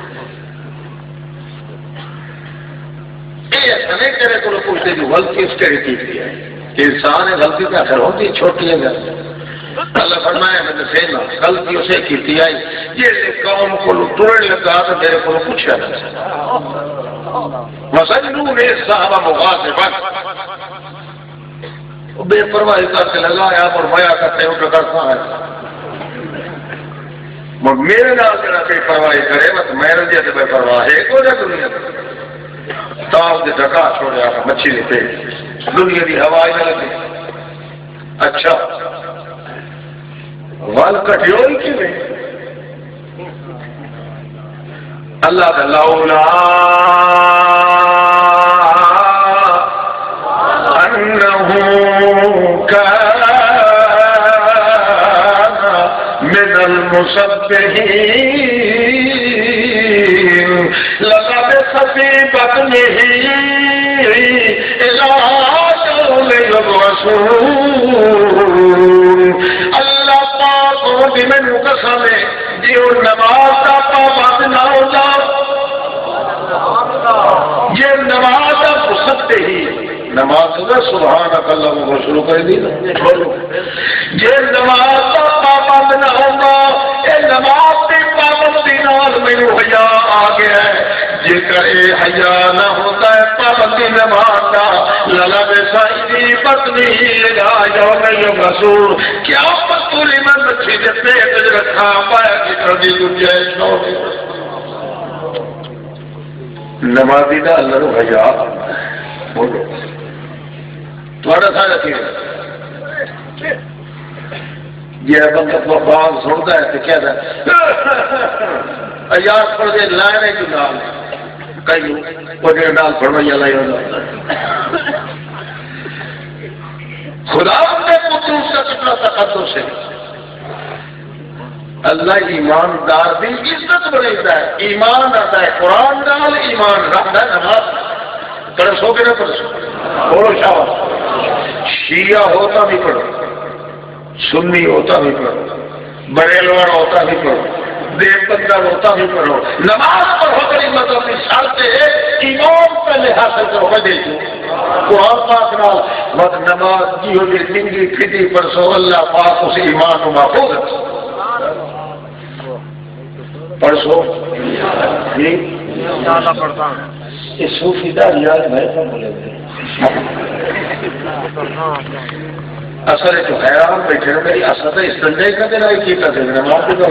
یہ ایسا نہیں کرے تو پوچھتے جو غلطی اس کے کی ہے کہ انسان ہے غلطی کا اثر ہوتی چھوٹی ہے اللہ فرمایا میں نے سینا غلطی اسے کی آئی یہ قوم کو توڑ لگا تو میرے کو پوچھا نہ وسنوں نے صحابہ مغاصبا بے پرواہی کرتے لگایا اور میا کرتے ہوں تو کرتا ہے میرے نال جڑا بے پرواہی کرے بس میرے جیسے بے پرواہ ہے کو نہ دنیا تاؤ دے ڈکا چھوڑیا مچھی نے پہ دنیا دی ہوا نہ لگے اچھا وال کٹیو ہی کیویں اللہ لولا انه كان من المسبحين للبث في بطنه الى يوم يبعثون اللہ پاک بھی میں قسم ہے جو نماز کا پابند نہ ہوتا یہ نماز آپ سکتے ہی نماز کا سبحانک اللہ کو شروع کر دی یہ نماز کا پابند نہ ہوتا یہ نماز کی پابندی نال میرے حیا آ گیا ہے جے کرے حیا نہ ہوتا ہے پابندی نماز کا للبس فی بطنہ الی یوم یبعثون کیا پتولی من بچی دے پیٹ رکھا پایا کی کردی گنجائش نہ ہوتی نمازی دا اللہ رو حیا بولو تھوڑا سا رکھیے یہ بندہ باب سنتا ہے تو کیا تھا ایاز پڑھ دے لائنے کی نام کئی وہ جو نام پڑھوئی اللہ ہوتا خدا نے قدوس کا کتنا تقدس ہے اللہ ایماندار بھی عزت بڑھتا ہے ایمان آتا ہے قرآن نال ایمان رکھتا ہے نماز پرسو کے نہ پرسو بولو شاہ شیعہ ہوتا بھی پڑھو سنی ہوتا بھی پڑھو بریلوار ہوتا بھی پڑھو دیو بندر ہوتا بھی پڑھو نماز پڑھو کری مطلب کی شرط ہے ایمان پہلے حاصل کرو میں دیکھوں قرآن پاک نال وقت نماز کی ہو جی تنگی کھٹی پرسو اللہ پاک اس ایمان کو محفوظ ہے پرسو جی پڑھتا ہوں یہ صوفی دار یاد میں سب بولے تھے اصل جو حیران بیٹھے ہو گئی اصل اس دنڈے کا دینا ہی کیتا دے گا معافی دو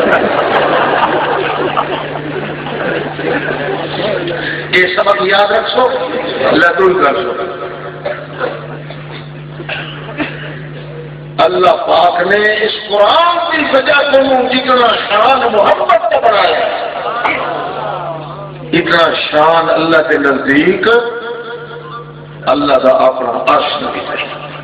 یہ سبق یاد رکھو لدول کر سو اللہ پاک نے اس قرآن کی وجہ کو جتنا شان محبت کو بڑھایا اتنا شان اللہ کے نزدیک اللہ کا اپنا عرش نہیں ہے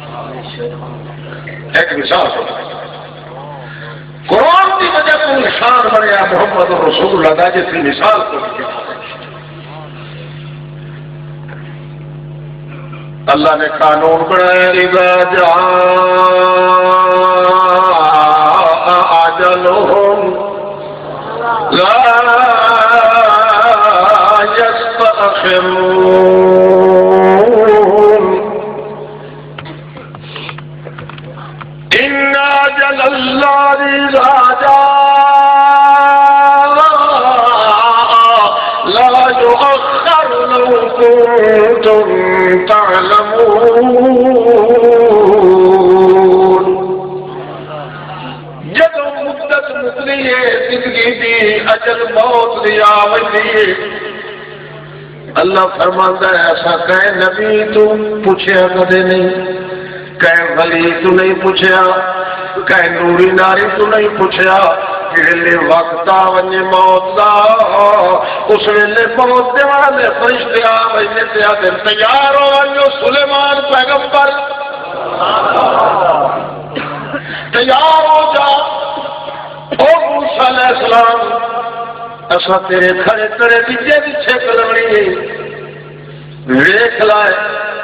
ایک مثال ہوتا ہے قرآن کی وجہ کو شان بنیا محمد رسول اللہ کا جس کی مثال کو اللہ نے قانون بنایا اذا جاء اجلهم لا يستأخرون إن أجل الله إذا جاء لا يؤخر لو كنتم تعلمون جب مدت مکلی ہے زندگی دی اجل موت دی آوتی ہے اللہ فرماتا ہے ایسا کہے نبی تو پوچھیا کدے نہیں کہے ولی تو نہیں پوچھیا کہے نوری ناری تو نہیں پوچھیا جلے وقت آونے موت دا اس ویلے موت دے والے فرشتے آونے تے آدھے تیار ہو جو سلیمان پیغمبر تیار ہو جا او موسیٰ علیہ السلام، اسا تیرے کھڑے تیرے پیچھے پیچھے کرنی ہے، ویکھ لائے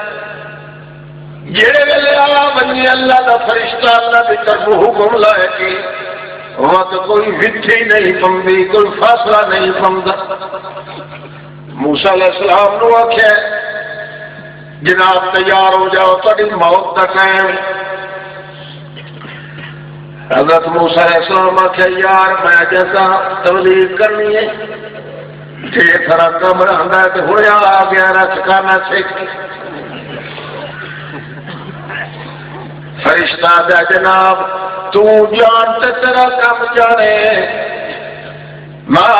جڑے ویلے آ بنی اللہ دا فرشتہ اللہ دی طرف حکم لائے کہ وقت کوئی وٹھی نہیں پمدی، کوئی فاصلہ نہیں پمدا۔ موسیٰ علیہ السلام نو آکھیا جناب تیار ہو جاؤ، تہاڈی موت دا ٹائم۔ حضرت موسیٰ علیہ السلام آکھیا یار میں جیسا تبلیغ کرنی ہے تے تھرا کم رہندا ہے تے ہویا آ گیا رچ کرنا سیکھ۔ فرشتہ دے جناب تو جان تے تیرا کم جانے، ما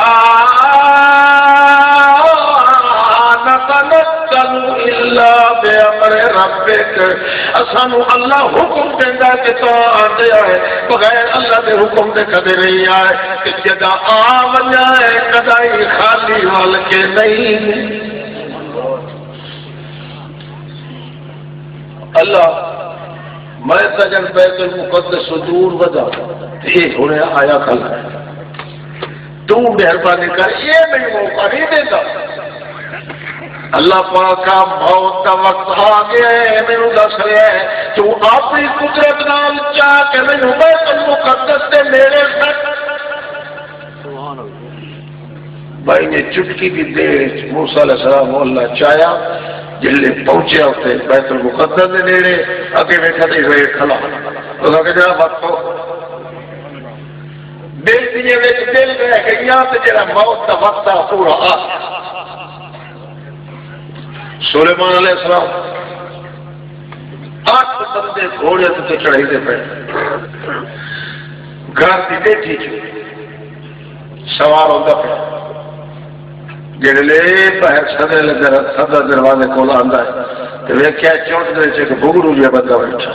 نتنزل الا بامر ربک، اسانو اللہ حکم دیندا کہ تو آندے آئے، بغیر اللہ دے حکم دے کدے نہیں آئے، کہ جدا آ ونجائے کدائی خالی وال کے نہیں۔ اللہ میں تجن بیت المقدس دور ودا یہ ہونے آیا کھل ہے، تو مہربانی کر یہ میں موقع نہیں دیتا۔ اللہ پاک کا موت کا وقت آ گیا ہے، میرے دس رہے ہیں تو اپنی قدرت نال چاہ کے میں بیت المقدس سے میرے تک بھائی نے چٹکی کی دیر موسیٰ علیہ السلام اللہ چاہیا جلے پہنچے ہوتے بیت المقدس دے نیڑے اگے بیٹھا تے ہوئے کھلا تو کہ جناب بات کو دل دیے وچ دل رہ گیا تے جڑا موت دا وقت پورا آ۔ سلیمان علیہ السلام 8 بندے گھوڑے تے چڑھائی دے پے، گھر دی بیٹھی سوار ہوندا پیا، جڑے باہر سدا دروازے کول آندا ہے تے ویکھیا چونٹ دے وچ ایک بگڑو جہا بندہ بیٹھا،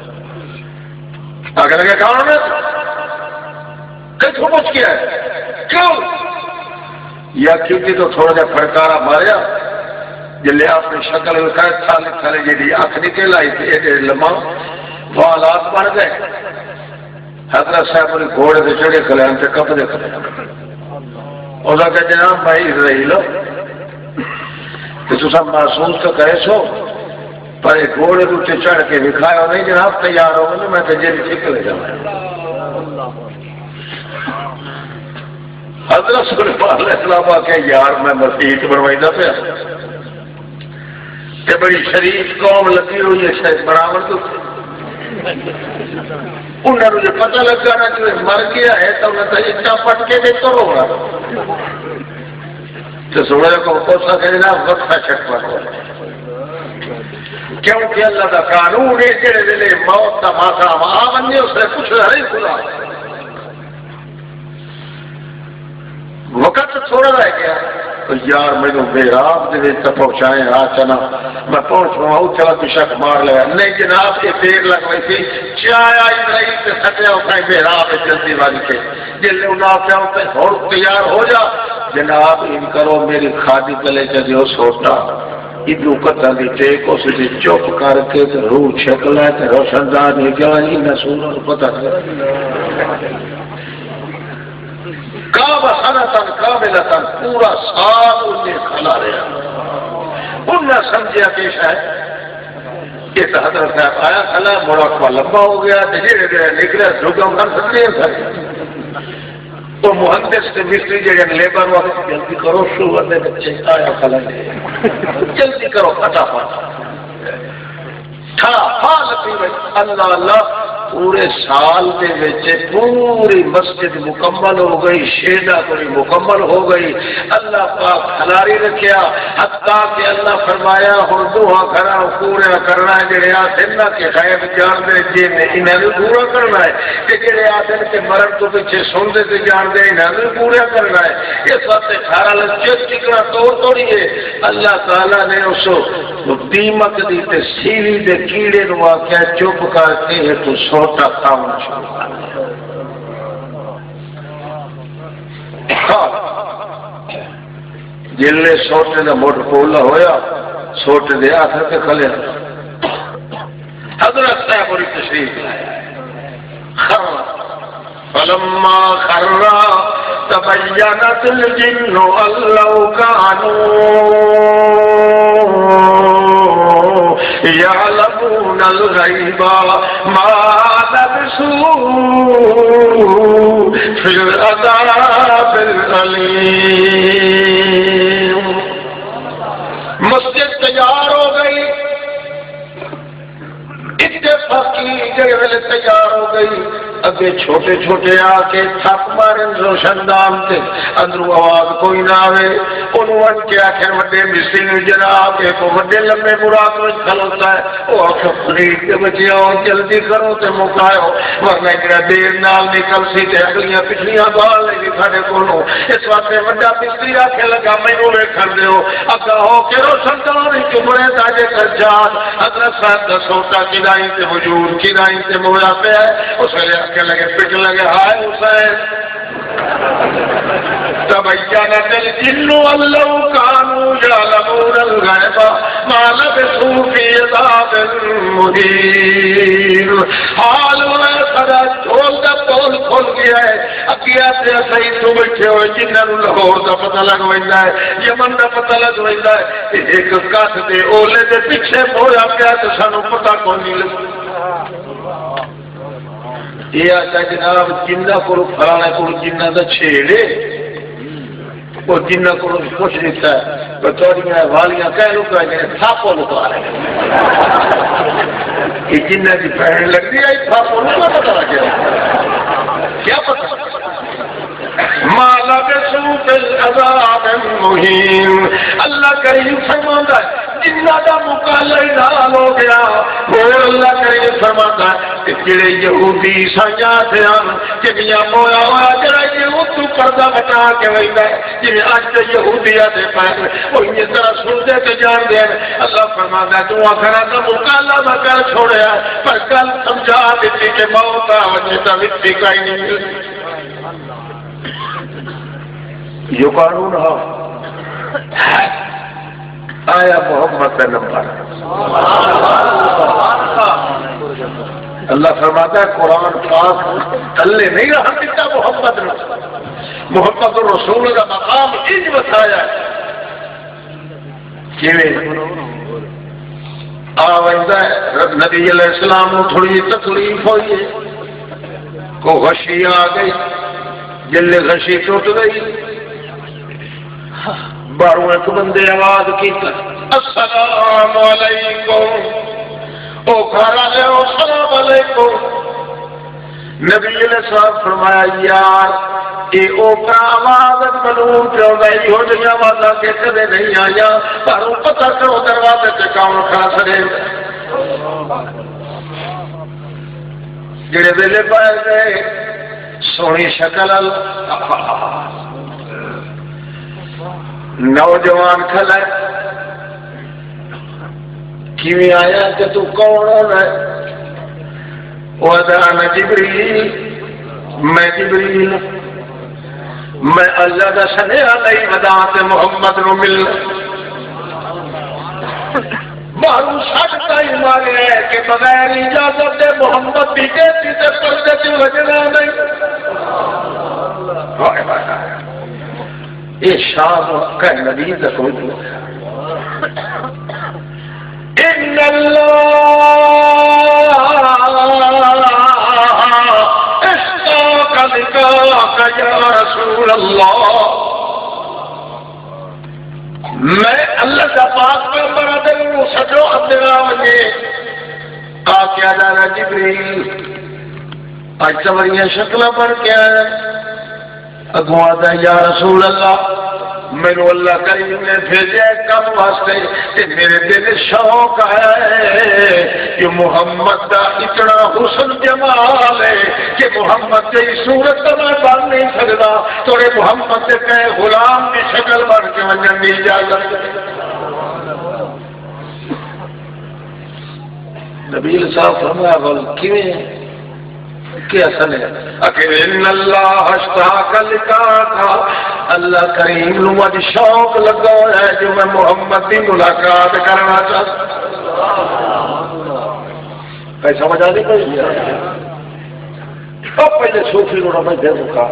آگے لگے کون ہے کتوں پہنچ گیا ہے کیوں یا کیونکہ تو تھوڑا جہا پھڑکارا ماریا جلے اپنی شکل وکھائے تھالے تھالے جی اکھ نکل آئی تھی ایڈے لمحہ والات بن گئے۔ حضرت صاحب نے گھوڑے سے چڑھے کھلے سے کپڑے کھلے اور کہ جناب بھائی اسرائیل کہ تسا محسوس تو کرے سو پر ایک گھوڑے کے چڑھ کے دکھایا نہیں جناب تیار ہو میں تو جیل نکلے جاؤں۔ حضرت سلیمان علیہ السلام کہ یار میں مسیحت بنوائی پیا کہ بڑی شریف قوم لگی ہوئی ہے شاید برابر تو انہوں نے پتہ لگا نا کہ مر گیا ہے تو انہیں تو اچھا پٹکے دے تو ہوگا تو سوڑے کو کوسا کہنا وقت چھٹ پڑا کیونکہ اللہ کا قانون ہے جڑے ویلے موت کا مقام آ بنے اس نے کچھ نہیں کھلا وقت تھوڑا رہ گیا تو یار مجھے میراب دے تک پہنچائے آ چنا میں پہنچ رہا ہوں چلا تو شک مار لیا نہیں جناب یہ دیر لگ رہی تھی چائے آئی رہی تے سٹیا اٹھائے میراب جلدی والی کے جلدی انہاں پہ ہوتے اور تیار ہو جا جناب ان کرو میری کھادی پلے چلے سوٹا ادھو قطع دی ٹیک اس دی چپ کر کے روح چھکل ہے تے روشن دار نکلا ہی نہ سورا پتہ کعبہ سنتن کاملتن پورا سال انہیں کھلا رہا انہیں سمجھیا کہ شاید کہ حضرت صاحب آیا کھلا مراقبہ لمبا ہو گیا جڑے جڑے نکلے دھوکا بن سکتے ہیں سر تو مہندس کے مستری جڑے لیبر والے جلدی کرو شروع دے بچے آیا کھلا جلدی کرو فٹافٹ تھا حال اللہ اللہ پورے سال دے وچ پوری مسجد مکمل ہو گئی شیدا پوری مکمل ہو گئی اللہ پاک کھلاری رکھیا حتیٰ کہ اللہ فرمایا ہن دوہا گھراں پورا کرنا ہے جڑے آدھن نہ کہ غیب جان دے جی نے انہاں نوں پورا کرنا ہے کہ جڑے آدھن کے مرن تو پیچھے سن دے تے جان دے انہاں نوں پورا کرنا ہے اس وقت سارا لچک چکنا توڑی ہے اللہ تعالی نے اس دیمک دی تے سیلی دے کیڑے نوں آکھیا چپ کر کے تو چھوٹا کام شروع جلے سوٹے کا مٹ پولا ہویا سوٹے دے آخر کے کھلے حضرت صاحب بڑی تشریف لایا خر فلما خر تبینت الجن ان لو كانوا يعلمون الغیب ما لبثوا في العذاب الألیم. مسجد تیار ہو گئی، اتفاقی جگہ تیار ہو گئی. اگے چھوٹے چھوٹے آ کے تھپ مارن روشن دان تے اندروں آواز کوئی نہ آئے. انہوں ان کے آخر وڈے مستری نے جناب ایک وڈے لمبے براق میں کھلوتا ہے. وہ آخر خرید کے بچے آؤ جلدی کرو تے مکاؤ ورنہ جڑا دیر نال نکل سی تے اگلیاں پچھلیاں گال لے گی سارے کولوں. اس واسطے وڈا مستری آخر لگا مینوں ویکھن دیو اگا ہو کے روشن دان چمڑے تاجے سجاد حضرت صاحب دسو تا کدائی تے حضور کدائی تے مویا پہ ہے. اس ویلے لگے پٹ لگے ہائے حسین تبینت الجن ان لو كانوا يعلمون الغیب ما لبثوا في عذاب مہین. حال ہوئے سدا ڈھول دا پول کھل گیا ہے. اگیا تے صحیح تو بیٹھے ہوئے جنہاں نوں لاہور دا پتہ لگ ویندا ہے، یمن دا پتہ لگ ویندا ہے. ایک کٹ دے اولے دے پیچھے ہویا پیا تے سانوں پتہ کوئی نہیں لگدا. یہ آتا جناب جنہ کو فلانے کو جنہ کا چھیڑے وہ جنہ کو کچھ دیتا ہے بچوڑیاں والیاں کہہ لوگ تھاپو لگا رہے ہیں. یہ جنہ کی پہن لگتی ہے تھاپو لگا پتا لگ گیا کیا پتا ما لبثوا في العذاب المہین. اللہ کریم فرماتا ہے جنہ کا مقابلہ نال ہو گیا. اور اللہ کریم فرماتا ہے کہ جڑے یہودی عیسائیاں تھے کہ میاں مویا ہوا جڑا یہ تو پردہ بٹا کے ویندا ہے جی اج تے یہودیاں دے پاس وہ اس طرح سنتے تے جان دے. اللہ فرماتا ہے تو آخرا کا مقابلہ نہ کر چھوڑیا پر کل سمجھا دیتی کہ موت آ وجے تا وچ کہیں نہیں ملتی. یہ قانون ہے آیا محمد کا نمبر. اللہ فرماتا ہے قرآن پاک تلے نہیں رہا دیتا محمد نے. محمد الرسول کا مقام انج بتایا نبی علیہ السلام کو تھوڑی تکلیف ہوئی ہے کو غشی آ گئی. جلے غشی ٹوٹ گئی باہروں ایک بندے آواز کی السلام علیکم. او گھر والے السلام علیکم. نبی علیہ السلام فرمایا یار یہ اوپر آواز ملون پہ ہو جی آواز کے کدے نہیں آیا پر پتہ کرو دروازے سے کام کھا سڑے جڑے ویلے پائے گئے سونی شکل نوجوان کھلا کیویں آیا کہ تو کون ہونا ہے؟ وہ انا جبریل میں جبریل میں اللہ کا سنیا نہیں ودا تے محمد نو مل باہر سڑتا ہی مارے ہے کہ بغیر اجازت دے محمد بھی کہتی تے پردے کی وجنا نہیں. یہ شام کا نبی کا کوئی ان اللہ اشتاق لقاءک یا رسول اللہ. میں اللہ کا پاک پیغمبر ادھر سجو اندرا وجے آ کیا جانا جبریل اج سوریاں شکل بن کے آیا اگوں آتا یا رسول اللہ میرے اللہ کریم نے بھیجا کم واسطے کہ میرے دل شوق ہے کہ محمد کا اتنا حسن جمال ہے کہ محمد کی صورت تو میں بن نہیں سکتا تھوڑے محمد سے کہے غلام کی شکل بن کے ونجن دی اجازت. نبیل صاحب فرمایا بول کیویں کیا اصل ہے اکھر ان اللہ اشتاق لقاءک اللہ کریم نو اج شوق لگا ہے جو میں محمد کی ملاقات کرنا چاہتا. سمجھ آ نہیں پئی پہلے صوفی کو میں دے دوں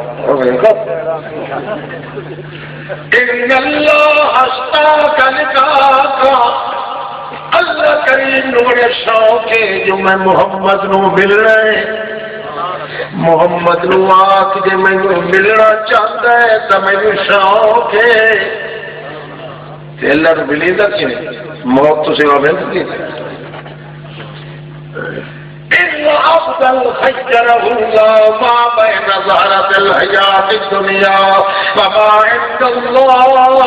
ان اللہ اشتاق لقاءک اللہ کریم نو بڑے شوق ہے جو میں محمد نو مل رہے محمد نو آکھ جے میں ملنا چاہتا ہے تو میں شوق ہے تے اللہ نو ملی دا کہ موت تو سوا بہت إن أفضل خيره الله ما بين زهرة الحياة الدنيا وما عند الله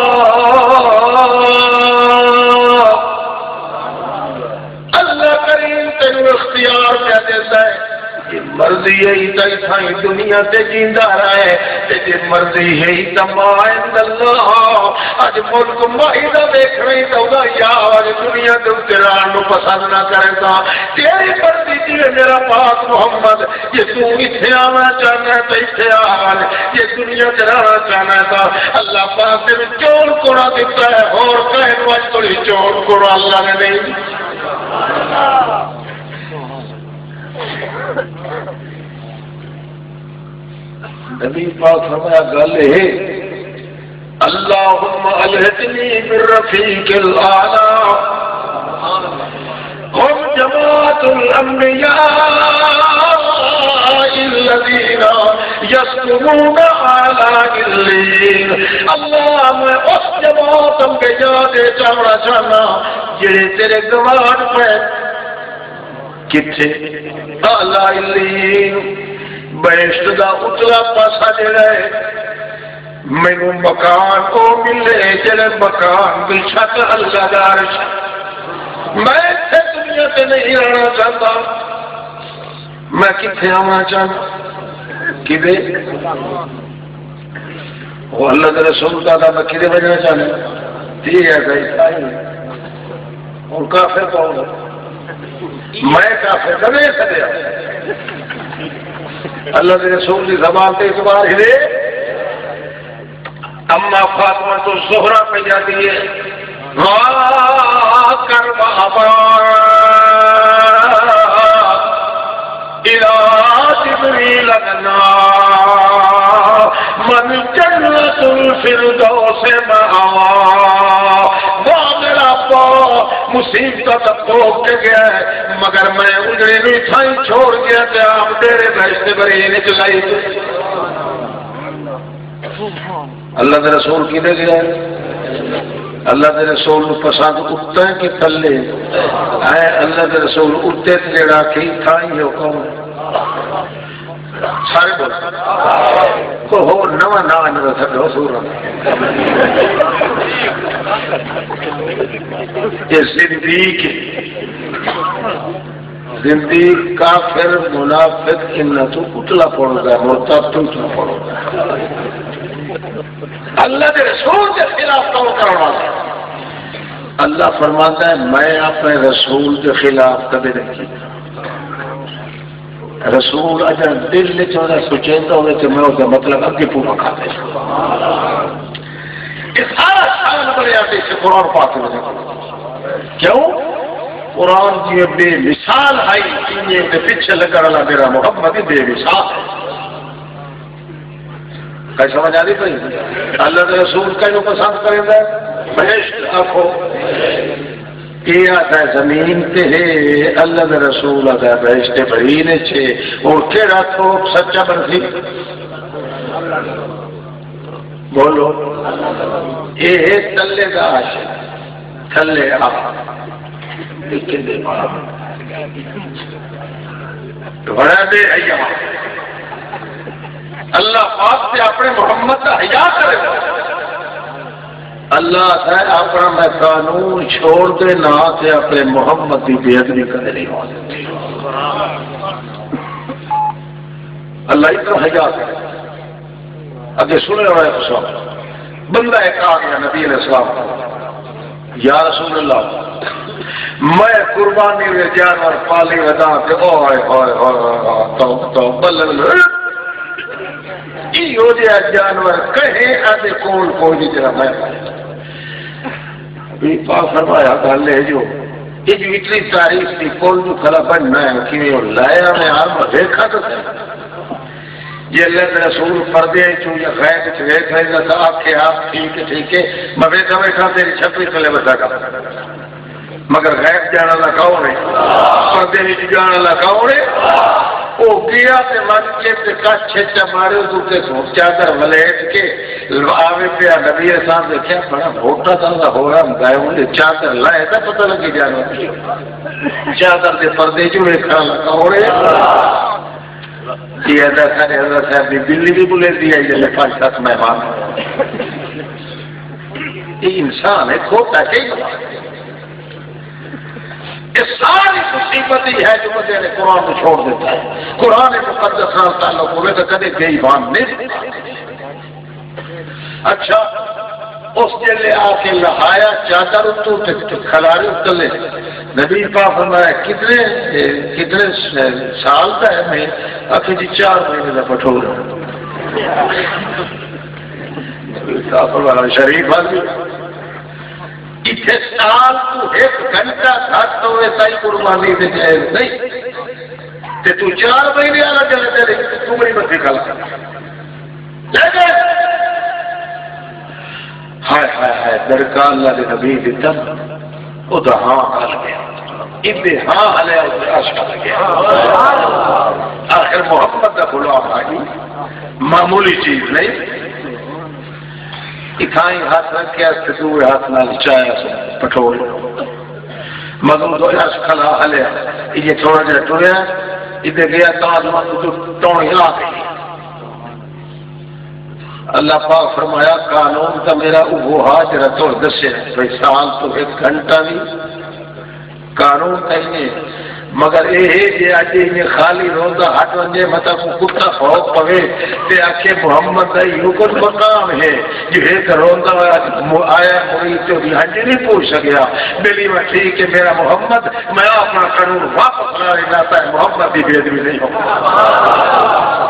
اللہ کریم تینو اختیار کیا دیتا ہے کہ مرضی یہی تیسائی دنیا تے جیندہ رہے تے جی مرضی یہی تمائند اللہ آج ملک ماہدہ دیکھ رہی دودا یا آج دنیا تے اتران نو پسند نہ کرے تا تیری مرضی جیے میرا پاک محمد یہ تو اتھے آنا چاہنا ہے تو اتھے آنا یہ دنیا تے رہنا چاہنا ہے تا اللہ پاک نے چور کوڑا دیتا ہے اور کہن واج توڑی چور کوڑا اللہ نے نہیں نبی پاک فرمایا گل ہے اللہم الہدنی بالرفیق الاعلی ہم جماعت الانبیاء الذین یسکنون علی اللین اللہ میں اس جماعت انبیاء دے چاہنا چاہنا جڑے تیرے گوان پہ کتھے اعلی اللین بہشت دا اتلا پاسا جڑا ہے مینوں مکان کو ملے جڑے مکان بشک اللہ دا عرش میں اتنے دنیا تے نہیں رہنا چاہتا میں کتنے آنا چاہتا کدے وہ اللہ کے رسول کا میں کدے بجنا چاہتا یہ ہے کہ اور کافر کون میں کافر کبھی سدیا اللہ کے رسول کی زبان سے اعتبار ہلے اما فاطمہ تو زہرا پہ جاتی ہے کر بابا جبریل لگنا من جنت الفردوس مآوا وہ میرا پا مصیبت پوک کے گیا ہے مگر میں اجڑی نہیں تھائی چھوڑ گیا کہ آپ تیرے بہشت بری نکلائی اللہ کے رسول کی دے گیا اللہ کے رسول پسند اٹھتا ہے کہ تھلے ہے اللہ کے رسول اٹھتے جڑا کی تھائی ہو کون سارے بول کو ہو نواں نواں نہ سکو سورہ یہ زندگی کافر منافق انہاں تو اتلا پڑھ گیا مرتد تو اتلا پڑھ گیا اللہ کے رسول کے خلاف کون کرنا اللہ فرماتا ہے میں اپنے رسول کے خلاف کبھی نہیں کیا رسول اگر دل نے چاہتا سوچتا ہوئے تو میں اس کا مطلب اگے پورا کھاتے یہ سارا شان بڑے آتے سے قرآن پاک میں کیوں قرآن کی بے مثال آئی کے پیچھے لگا رہا میرا محمد بے مثال ہے کئی سمجھ آ رہی پہ اللہ کے رسول کئی پسند کریں گے بہشت آنکھو یہ آتا ہے زمین پہ ہے اللہ کے رسول آتا ہے بہشت بہینے چھے اور کیڑا تھوک سچا بنسی بولو یہ ہے تلے کا عاشق تھلے آ لیکن دے بڑا بڑا دے ایہاں اللہ پاک سے اپنے محمد کا حیا کرے اللہ ہے اپنا میں قانون چھوڑ دے نہ تے اپنے محمد کی بے ادبی کرے نہیں ہو سکتی اللہ اتنا حیا کرے اگے سنے ہوئے خصوص بندہ ایک آ گیا نبی علیہ السلام یا رسول اللہ میں قربانی میں جانور پالی ودا کہ اوئے ہوئے ہوئے تو بلل ہو جائے جانور کہیں آتے کون کوئی جرا میں ابھی پاک فرمایا گل ہے جو یہ جو اتنی تاریخ کی کون جو کھلا بننا ہے کہ لایا میں آپ دیکھا تو یہ اللہ کے رسول پردے چوں یا غیب چ ویکھ رہے تا آکھے آپ ٹھیک ہے میں بیٹھا بیٹھا تیری چھپی تھلے بتا کر مگر غیب جانا لا کون ہے پردے وچ جانا لا کون ہے او گیا تے من کے تے کچھ چ مارے تو تے چادر ولیٹ کے آوے پیا نبی صاحب دیکھا بڑا موٹا تھا ہو رہا گائے انہیں چادر لائے تا پتہ لگی جانا چادر دے پردے چ ویکھا لا کون ہے یہ حضرت صاحب نے بلی بھی بلے دیا جیسے 5-7 مہمان یہ انسان ہے کھوتا کئی یہ ساری مصیبت ہی ہے جو بندے نے قرآن کو چھوڑ دیتا ہے قرآن مقدس نال تعلق ہوئے تو کدے بے ایمان نہیں اچھا اس جلے آ کے لہایا چادر تو کھلاری اتلے نبی پاک فرمایا کتنے سال کا ہے میں آخر جی 4 مہینے کا پٹھور شریف آدمی اتنے سال تو 1 گھنٹہ گھٹ ہوئے تائی قربانی دے جائز نہیں تے تو 4 مہینے والا چلے تیرے تو بڑی مت نکال لیکن ہائے ہائے ہائے درکار اللہ کے نبی دیتا وہ تو ہاں کر گیا ابے ہاں علیہ عشق گیا آخر محمد کا غلام آئی معمولی چیز نہیں اکھائیں ہاتھ رکھ کے دوسرے ہاتھ نال چایا سے پٹھول مگر تو عشق کھلا علیہ یہ تھوڑا جہا ٹریا ادھر گیا تاج تو ٹوڑی آ گئی اللہ پاک فرمایا قانون کا میرا وہ حاضر تو دسے بھائی سال تو 1 گھنٹہ نہیں قانون کا ہی نہیں مگر یہ اج خالی روزہ ہٹ ونجے مطلب کتا خوف پوے تے آخے محمد کا یوکت مقام ہے جو ایک روزہ آیا مرید تو ہنجی نہیں پوچھ سکیا میری میں ٹھیک ہے میرا محمد میں اپنا قانون واپس لا جاتا ہے محمد کی بے ادبی نہیں ہوگا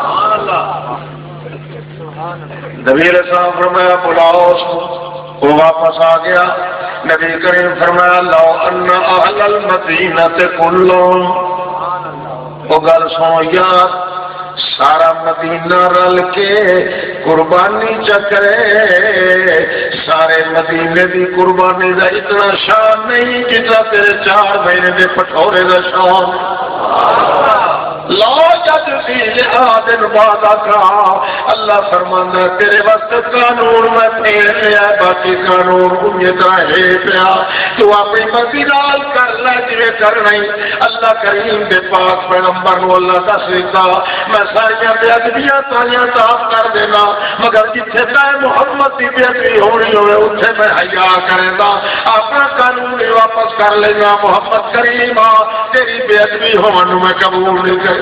نبی صاحب فرمایا بلاؤ اس کو وہ واپس آ گیا نبی کریم فرمایا لو ان اہل المدینہ کلهم وہ گل سو یار سارا مدینہ رل کے قربانی چکرے سارے مدینے دی قربانی دا اتنا شان نہیں جتنا تیرے 4 مہینے دے پٹھورے دا شان لا جد فی آدن بعد کا اللہ فرمانا تیرے وقت قانون میں پھیر لیا باقی قانون انہیں طرح ہے پیا تو اپنی مرضی نال کر لے جویں کر نہیں اللہ کریم دے پاک پیغمبر نو اللہ دس دیتا میں ساری بے ادبیاں تاریاں صاف کر دینا مگر جتھے میں محمد کی بے ادبی ہونی ہوئے اتنے میں حیا کرے گا اپنا قانون واپس کر لینا محمد کریم تیری بے ادبی ہونے میں قبول نہیں کرے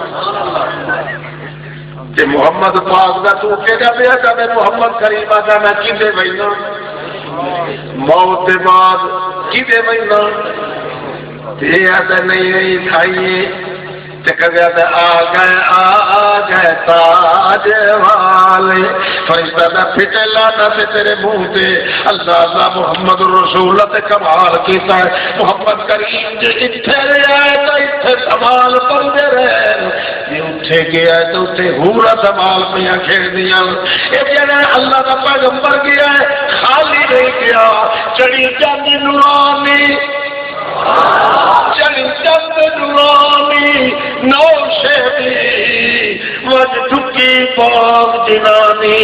کہ محمد پاک دا تو کہہ پیا کہ میں محمد کریم آتا میں کدے بہنا موت کے بعد کدے بہنا یہ آتا نہیں کھائیے آ گئے تاج والے فرشتہ دا پھٹے لانا سے تیرے منہ تے اللہ اللہ محمد رسول تے کمال کیتا ہے محمد کریم جے اتھے آئے تو اتھے سمال پڑھتے رہے جی اتھے گیا ہے تو اتھے ہورا سمال پیاں کھیڑ دیاں یہ جنہیں اللہ کا پیغمبر گیا ہے خالی نہیں گیا چڑی جاندی نورانی چلی چند نورانی نو شیبی وج ٹھکی پاک جنانی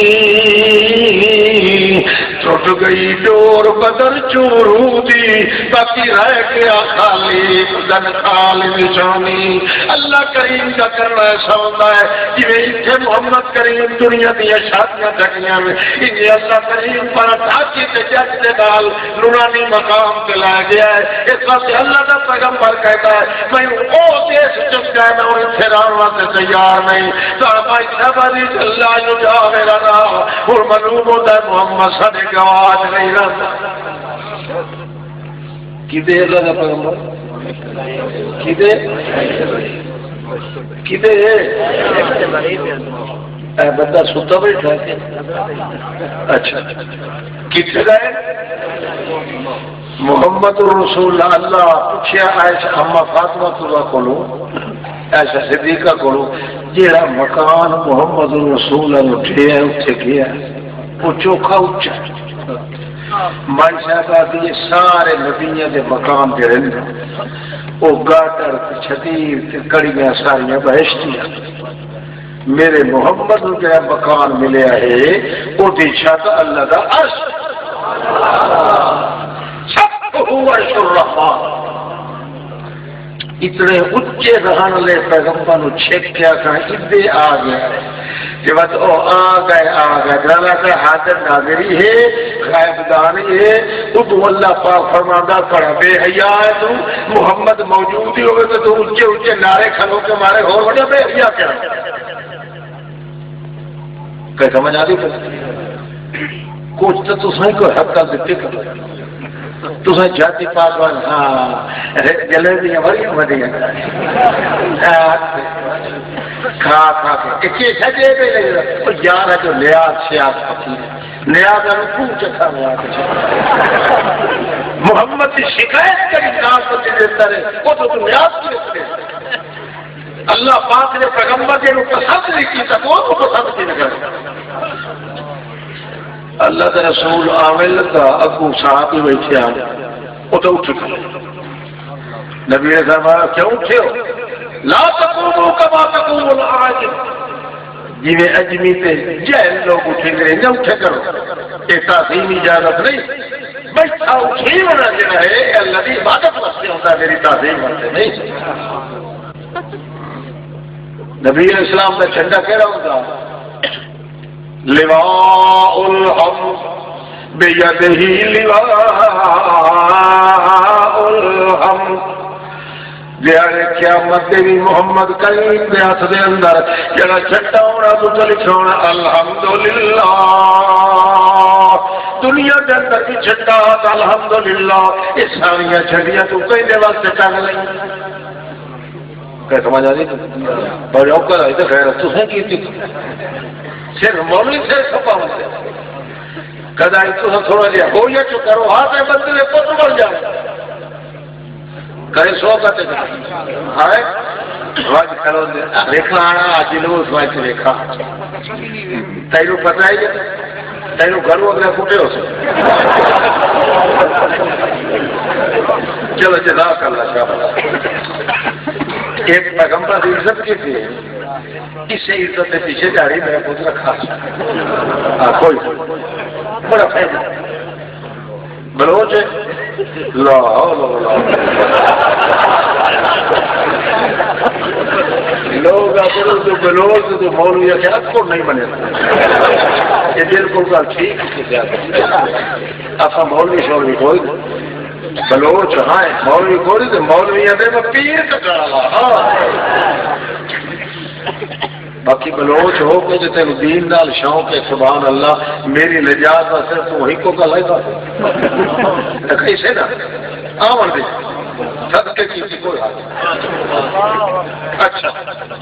ٹوٹ گئی ڈور بدر چورو دی باقی رہ گیا خالی بدن خالی نشانی اللہ کریم کا کرنا ایسا ہوتا ہے جویں اتنے محمد کریم دنیا دیا شادیاں ڈھکیاں میں انہیں اللہ کریم پر تاکی تے جج دے نال نورانی مقام تے لا گیا ہے اس وقت اللہ کا پیغمبر کہتا ہے میں او دیش چک گئے میں انہیں پھیران واسطے تیار نہیں صحابہ شبری اللہ جو جا میرا نام اور معلوم ہوتا ہے محمد صدق گواج نہیں رہتا کدے اللہ کا پیغمبر کدے اے بندہ ستا بیٹھا ہے اچھا کتنے گئے محمد رسول اللہ پوچھا عائشہ اما فاطمہ اللہ کو ایسا صدیقہ کو جہاں مکان محمد رسول اٹھے ہے اتنے گیا وہ چوکھا اچا مائی صاحب آتی ہے سارے نبیاں دے مقام جڑے وہ گاٹر چھتیر کڑیاں ساریاں بہشتیاں میرے محمد کو جڑا مکان ملیا ہے وہ چھت اللہ دا عرش سب عرش الرحمن اتنے اچے رہن والے پیغمبر چھکیا کہ ادے آ گیا کہ بس او آ گئے گلا کا حاضر ناظری ہے غائب دانی ہے تو اللہ پاک فرماتا پڑا بے حیا ہے تو محمد موجود ہی ہوئے تو اچے اچے نعرے کھلو کے مارے ہو بڑے بے حیا کیا کہ سمجھ آ گئی کچھ تو تصویر کو حق کا دیتے کرو تسیں جاتی پاکوان ہاں جلیبیاں بڑی بڑی کھا کھا کے ایک سجے پہ لگ رہا یار جو نیاز سیاس پکی نیاز رکھوں چکھا ہوا محمد کی شکایت کری کام کو دیتا رہے وہ تو نیاز کی رکھتے اللہ پاک نے پیغمبر کے پسند نہیں کی تھا وہ پسند کی نگر اللہ کے رسول عامل کا اگو صحابی بیٹھے آ وہ تو اٹھ گئے نبی نے فرمایا کیوں اٹھے ہو لا تقوموا كما تقوم العاجم جی میں اجمی تے جہل لوگ اٹھیں گے نہ اٹھے کرو یہ تعظیم اجازت نہیں بیٹھا اٹھی ہونا جڑا ہے اللہ کی عبادت واسطے ہوتا ہے میری تعظیم واسطے نہیں نبی علیہ السلام کا جھنڈا کہہ رہا ہوتا لواء الحمد بیدہ لواء الحمد دیارے قیامت دے بھی محمد کریم دے ہاتھ دے اندر جڑا چھٹا ہونا تو لکھونا الحمدللہ دنیا دے اندر کی چھٹا ہوتا الحمدللہ اس ساریاں چھٹیاں تو کئی دے وقت ٹنگ لیں کہ سمجھ آ رہی بڑے اوکر آئی تو خیر تو ہے کی صرف مولوی سے سپا ہوتے کدا تو تھوڑا جہا ہو یا تو کرو ہاتھ میں بندے نے پتر بن جائے کرے سو کرتے ہائے واج کرو دیکھنا آنا آج لوگ اس واج سے دیکھا تیرو پتہ ہے تیرو گھر وغیرہ پھوٹے ہو سکتے چلو جزاک اللہ شاہ ایک پیغمبر کی عزت کی تھی اسے عزت کے پیچھے جا رہی میں خود رکھا کوئی بڑا فائدہ بلوچ لا لوگ اپنے جو بلوچ جو مولوی کے کو نہیں بنے یہ بالکل گل ٹھیک آپ مولوی شولوی کوئی بلوچ ہاں مولوی کوئی تو مولوی میں پیر کٹا باقی بلوچ ہو کے جو تین دین نال شوق ہے سبحان اللہ میری نجات کا صرف وہی کو گل ہے کیسے نا آمن دے صدقے کی کوئی اچھا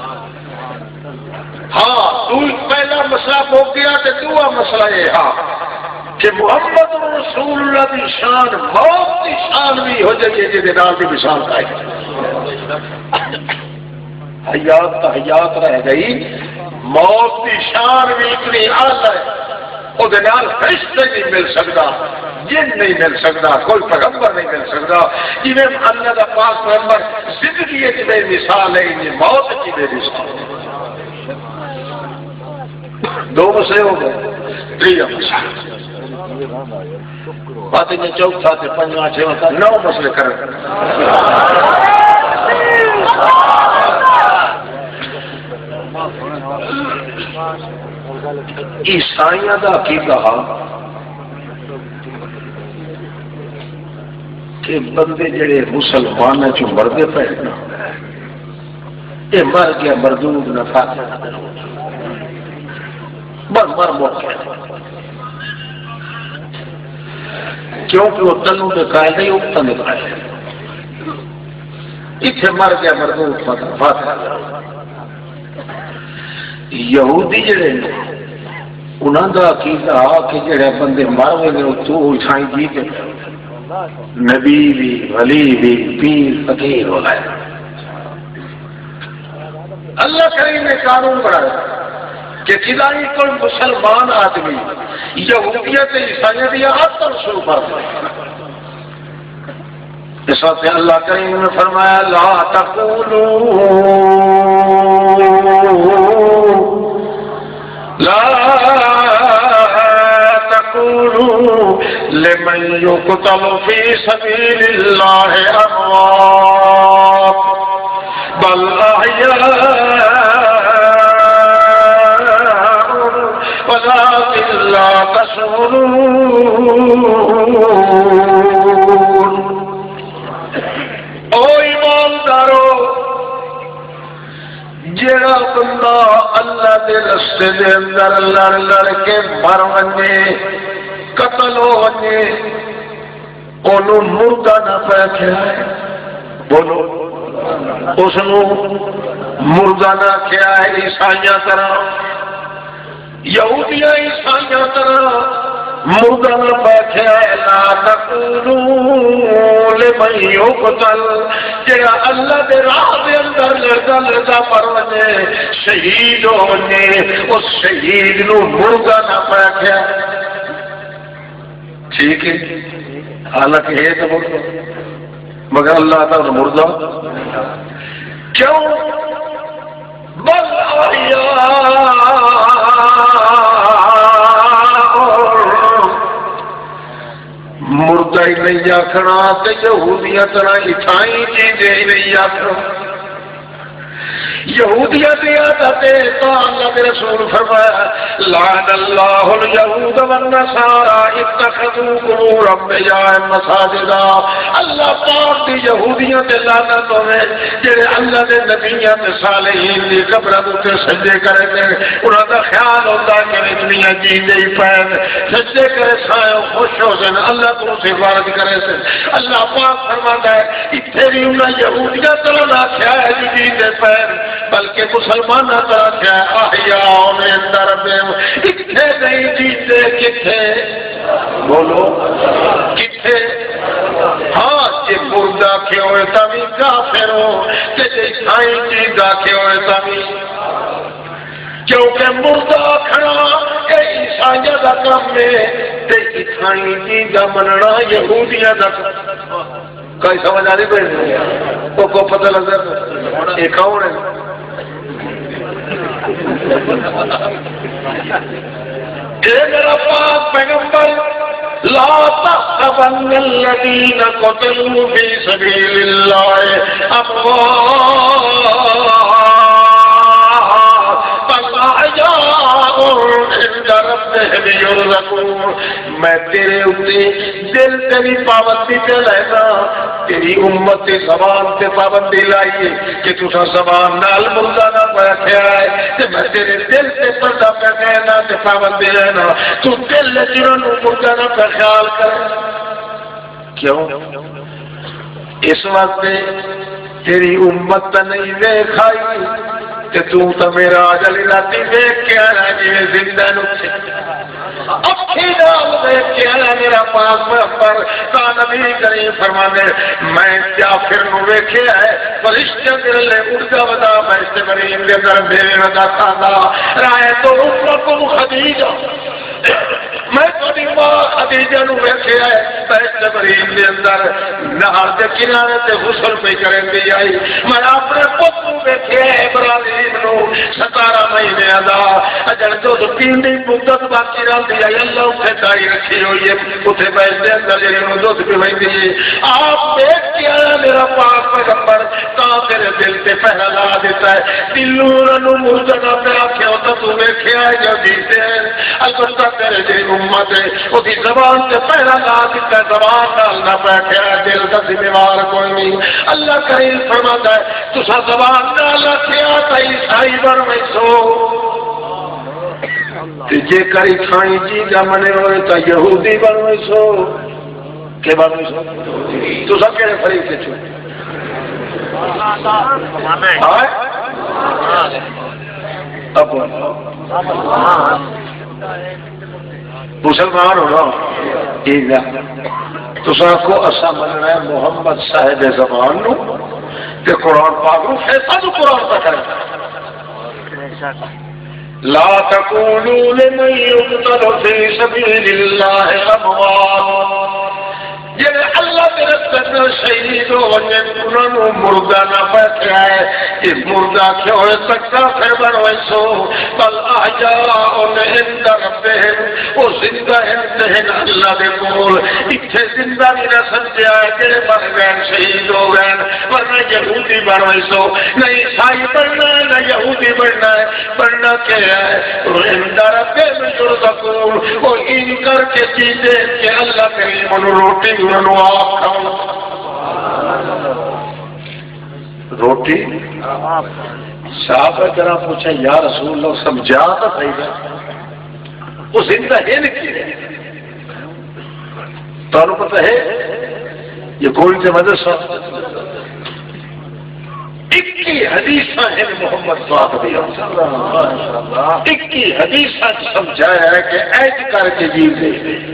ہاں تو پہلا مسئلہ ہو گیا کہ دوسرا مسئلہ یہ ہاں کہ محمد رسول اللہ کی شان موت کی شان بھی ہو جائے جی نال کی مثال کا حیات تو حیات رہ گئی موت کی شان بھی اتنی اعلی ہے وہ فرشتے نہیں مل سکتا جن نہیں مل سکتا کوئی پیغمبر نہیں مل سکتا جی اللہ کا پاک پیغمبر زندگی کی مثال ہے یہ موت کی بے مثال دو مسئلے ہو گئے بات میں چوتھا سے پنجواں چھواں 9 مسئلے کر عیسائیاں دا عقیدہ کہ بندے جڑے مسلمان چ مردے پے یہ مر گیا مردود نہ فاتح مر موقع کیونکہ وہ تنوں کے قائل نہیں اگتا نکائے اتنے مر گیا مردود فاتح یہودی جڑے انہوں کا عقیدہ کہ جڑے بندے مر گئے تو عیسائی جی کے نبی بھی ولی بھی پیر فقیر ہو گئے اللہ کریم نے قانون بنایا کہ کدائی کوئی مسلمان آدمی یہودیت عیسائیت یا اثر شروع کر دے. اس وقت اللہ کریم نے فرمایا لا تقولوا لمن يقتل في سبيل الله اموات بل احياء ولكن لا تشعرون. او ایماندارو جڑا بندہ اللہ دے رستے دے اندر لڑ لڑ کے مر ونے قتل ہو ونے اونوں مردہ نہ پیا کھائے. بولو اس نو مردہ نہ کھائے. عیسائیاں طرح یہودیاں عیسائیاں طرح مردہ نہ پیا کھائے. لا تقولوا لمن يقتل جڑا اللہ دے راہ دے اندر لڑدا لڑدا مر ونے شہید ہو ونے اس شہید نو مردہ نہ پیا کھائے. ٹھیک ہے حالانکہ ہے تو مردہ مگر اللہ تعالی مردہ کیوں؟ بل مردہ ہی نہیں آکھنا تے یہودیاں طرح عیسائی چیزیں ہی نہیں آکھنا. یہودیت عادت تو اللہ کے رسول فرمایا لعن اللہ الیہود والنصارى اتخذوا قبور انبیاء مساجدا. اللہ پاک دی یہودیاں تے لعنت ہوے جڑے اللہ دے نبیاں تے صالحین دی قبراں تے سجدے کرے تے انہاں دا خیال ہوندا کہ دنیا جیندے ہی پین سجدے کرے سائے خوش ہو جن اللہ تو سفارت کرے سے. اللہ پاک فرماتا ہے ایتھے بھی انہاں یہودیاں طرح نہ کھیا ہے جیندے پین بلکہ مسلمان طرح کیا احیاء عند ربہم. کتھے نہیں جیتے کتھے بولو کتھے. ہاں جی مردہ کے ہوئے تمی کافر ہو کہ عیسائی جیندہ کے ہوئے تمی کیونکہ مردہ کھڑا اے عیسائیہ دا کام میں تے عیسائی جیندہ مننا یہودیہ دا کام. کوئی سمجھ آ رہی پہ کو پتہ لگ رہا ایک کون ہے اے میرا پاک پیغمبر لا تحسبن الذين قتلوا في سبيل الله اموات بل احياء عند ربهم يرزقون. میں تیرے اوپر دل تیری پابندی تے لینا تیری امت تے زبان تے پابندی لائیے کہ تسا زبان نال مردہ نہ پیا کھیا ہے تے میں تیرے دل تے پردہ پیا کہنا تے پابندی لینا تو دل جنہوں مردہ نہ پیا خیال کر. کیوں؟ اس وقت تیری امت تا نہیں دیکھائی کہ تو میرا جلی راتی دیکھ کے آنا جی زندہ نکھے اکھی نام دیکھ کے آنا میرا پاک پر کا نبی کریم فرمانے میں جعفر نو ویکھے ہے فرشتے میرے لئے اڑتا بدا میں استبرین دے در میرے ودا کھانا رائے تو رفقم خدیجہ میں تھوڑی ماں خدیجہ نو ویکھے ہے بیشت برین دے اندر نہر دے کنارے تے غسل پہ کریں دی آئی. میں اپنے پتو ویکھے ہے ابراہیم نو 17 مہینے ادا اجل تو پیندی مدت باقی رہن دی آئی. اللہ اسے دائی رکھی ہوئی ہے اتھے بیشت دے اندر جنہوں نے دودھ پہ ہوئی دی. آپ دیکھ کے آیا میرا پاک پیغمبر کہاں تیرے دل تے پہلا لا دیتا ہے دلوں نو مردنا پہ آکھے ہوتا تو ویکھے آئے جو جیتے ہیں البتہ تیرے جی امت ہے اسی زبان سے پہلا لا دیتا ہے زبان ڈالنا بیٹھے ہے دل کا ذمہ کوئی نہیں. اللہ کریم فرماتا ہے تسا زبان ڈالا کیا تا عیسائی بن میں سو جے کری کھائی جی جا منے ہوئے تا یہودی بن میں سو کہ بن میں سو تسا کہنے فریق سے چھو اب مسلمان ہونا تو سب کو اصا مننا ہے محمد صاحب زبان نو کہ قرآن پاک نو فیصلہ تو قرآن پہ کرے لا تقولوا لمن يقتل في سبيل الله اموات جڑے اللہ کے راستے میں شہید ہو گئے انہوں مردہ نہ بیٹھا ہے یہ مردہ کیوں ہو سکتا پھر بنوائے سو بل احیاء عند ربهم وہ زندہ ہیں اللہ دے کول اتھے زندہ نہیں نہ سمجھا ہے کہ مر گئے شہید ہو گئے ورنہ یہودی بنوائے سو نہ عیسائی بننا ہے نہ یہودی بننا ہے بننا کیا ہے عند ربهم یرزقون وہ ان کر کے چیزیں کہ اللہ کریم انہوں روٹی روٹی صحابہ کرام پوچھا یا رسول اللہ سمجھا تو صحیح ہے وہ زندہ ہے نہیں تو پتہ ہے یہ کوئی سے مدرسہ 21 حدیثاں ہیں محمد صاحب دی 21 حدیثاں سمجھایا ہے کہ ایج کر کے جیتے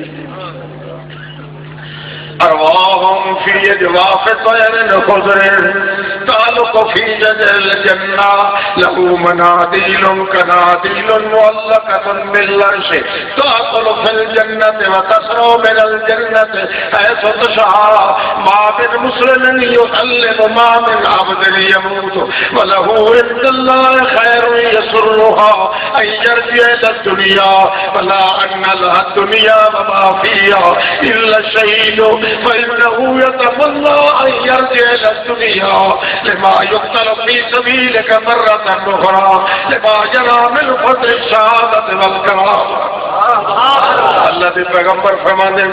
ارواحهم في اجواف طير خضر تعلق في جدل الجنة له مناديل كناديل معلقة بالعرش تأكل في الجنة وتسرع من الجنة حيث تشاء ما من مسلم يسلم ما من عبد يموت وله عند الله خير يسرها أن يرجع إلى الدنيا ولا أن لها الدنيا وما فيها إلا الشهيد فإنه يتمنى أن يرجع إلى الدنيا لما يقتل في سبيلك مرة أخرى لما جرى من فضل الشهادة والكرامة اللہ دے پیغمبر فرمانے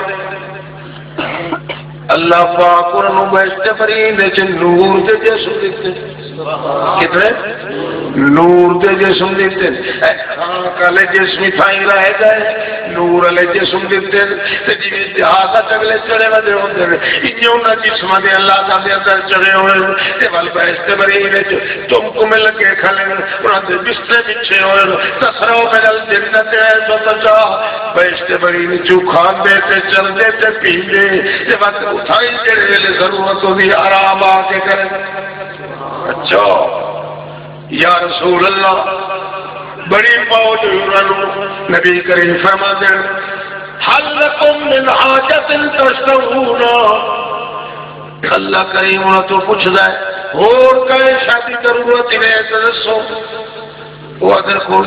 اللہ پاک انہوں بیشتے فرین دے چھے نور دے جسم دیتے کتنے نور دے جسم دیتے خاک علی جسمی تھائیں رہ گئے نور علی جسم دیتے تے جی اتحادہ چگلے چڑے ودے ہوندے انہوں نے جسم دے اللہ کا دے اندر چڑے ہوئے تے وال بیشتے فرین دے تم کو مل کے کھلے انہوں دے بستے بچھے ہوئے تسرو من الجنت ہے جو تجا بیشتے فرین جو کھان دیتے چل دیتے پیندے تے وقت اٹھائی جڑے لے ضرورت ہوئی آرام آکے کریں اچھا یا رسول اللہ بڑی فوج نبی کریم فرما دیں حل لکم من حاجت تشتہون اللہ کریم انہوں تو پوچھ دائے اور کہیں شادی ضرورت انہیں تدسو وہ ادھر کون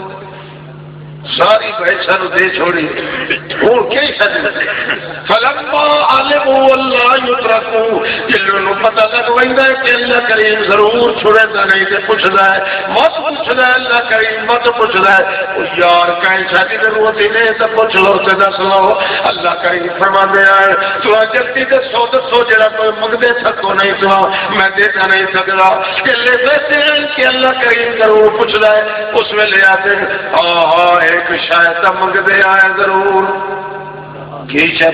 ساری بحثر دے چھوڑی اور کیا شادی فلما علموا اللہ یترکو جنہوں پتہ لگوائندہ ہے کہ اللہ کریم ضرور چھوڑے دا نہیں تے پوچھدا ہے مت پوچھدا ہے اللہ کریم مت پوچھدا ہے یار کہیں شادی ضرورت ہی نہیں تو پوچھ لو تے دس لو اللہ کریم فرما دیا ہے تو جلدی تے سو جڑا کوئی مگدے سکو نہیں تو میں دیتا نہیں سکتا کہ لے ویسے ہیں کہ اللہ کریم ضرور پوچھدا ہے اس میں لے آتے ایک شاید مگدے آئے ضرور کی شاید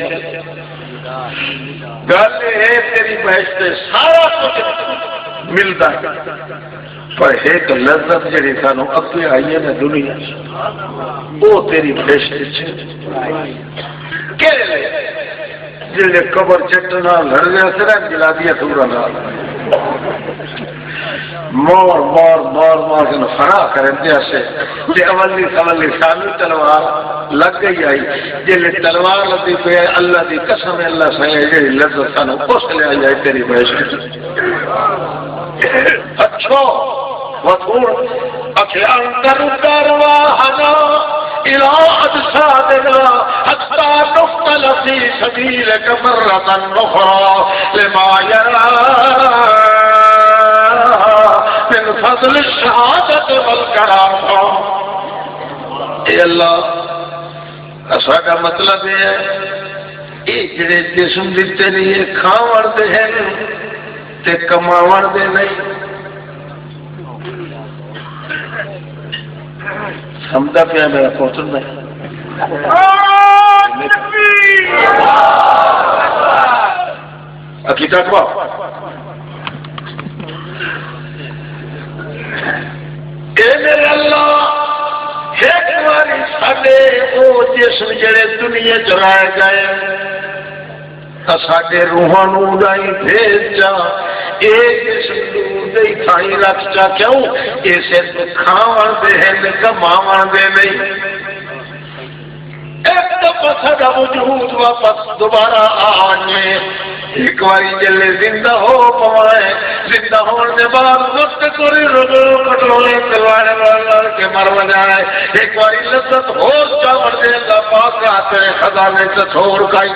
گل ہے تیری بحث سارا کچھ ملتا ہے پر ایک لذت جڑی سانو اگے آئی ہے نا دنیا وہ تیری بحث جڑے قبر چٹنا لڑ گیا سر جلا دیا سورا نال مار مار مار مار کے فرا کریں جیسے جی اولی سوالی سامی تلوار لگ گئی آئی جیلے تلوار لگی پہ اللہ دی قسم اللہ سنگے جیلی لذت سانو پوس لے آئی جائے تیری بحث اچھو وطور اکھیان درواہنا الى اجسادنا حتی نقتل فی سبیلک مرتا نخرا لما یرا من فضل الشہادت والکرامہ اے اللہ ایسا کا مطلب ہے یہ جڑے جسم دیتے نہیں یہ کھاوڑ دے ہیں تے کماوڑ دے نہیں سمجھا پیا میرا پوچھن میں عقیدہ کو اے میرے اللہ ایک باری ساڈے او جسم جڑے دنیا چرائے گئے ساڈے روحاں نوں اڑائی بھیج جا ایک سندور دے تھائی رکھ چا کیوں اسے کھاون دے ہیں کماون دے نہیں ایک دفعہ ساڈا وجود واپس دوبارہ آنے ایک باری جلے زندہ ہو پوائے زندہ ہونے کے بعد وقت کوئی رگو کٹونے تلوانے والا کے مر جائے ایک باری لذت ہو چاول دے گا پاک آتے خزانے سے چھوڑ کائی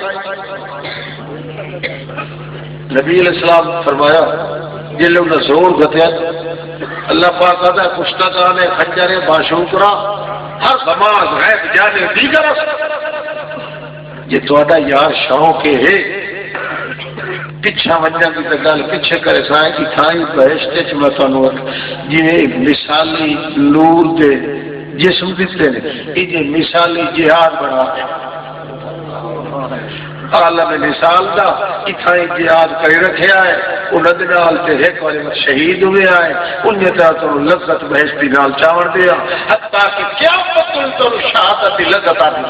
نبی علیہ السلام فرمایا جلے انہیں زور گتیا اللہ پاک آتا ہے کشتہ کانے خنجرے باشوکرا ہر سماج غیب جانے دیگر یہ توڑا یار شوق ہے پچھا ونجا کی گل پیچھے کرے سائیں کی تھائی بہشتے چ میں تانوں جویں مثالی نور دے جسم دتے نے یہ مثالی جہاد بنا عالم مثال دا اتھائی جہاد کر رکھیا ہے انہاں نال تے ایک والے شہید ہوئے آئے انہیں طرح تو لذت بہشتی نال چاون دیا حتیٰ کہ قیامت تو شہادت دی لذت آتی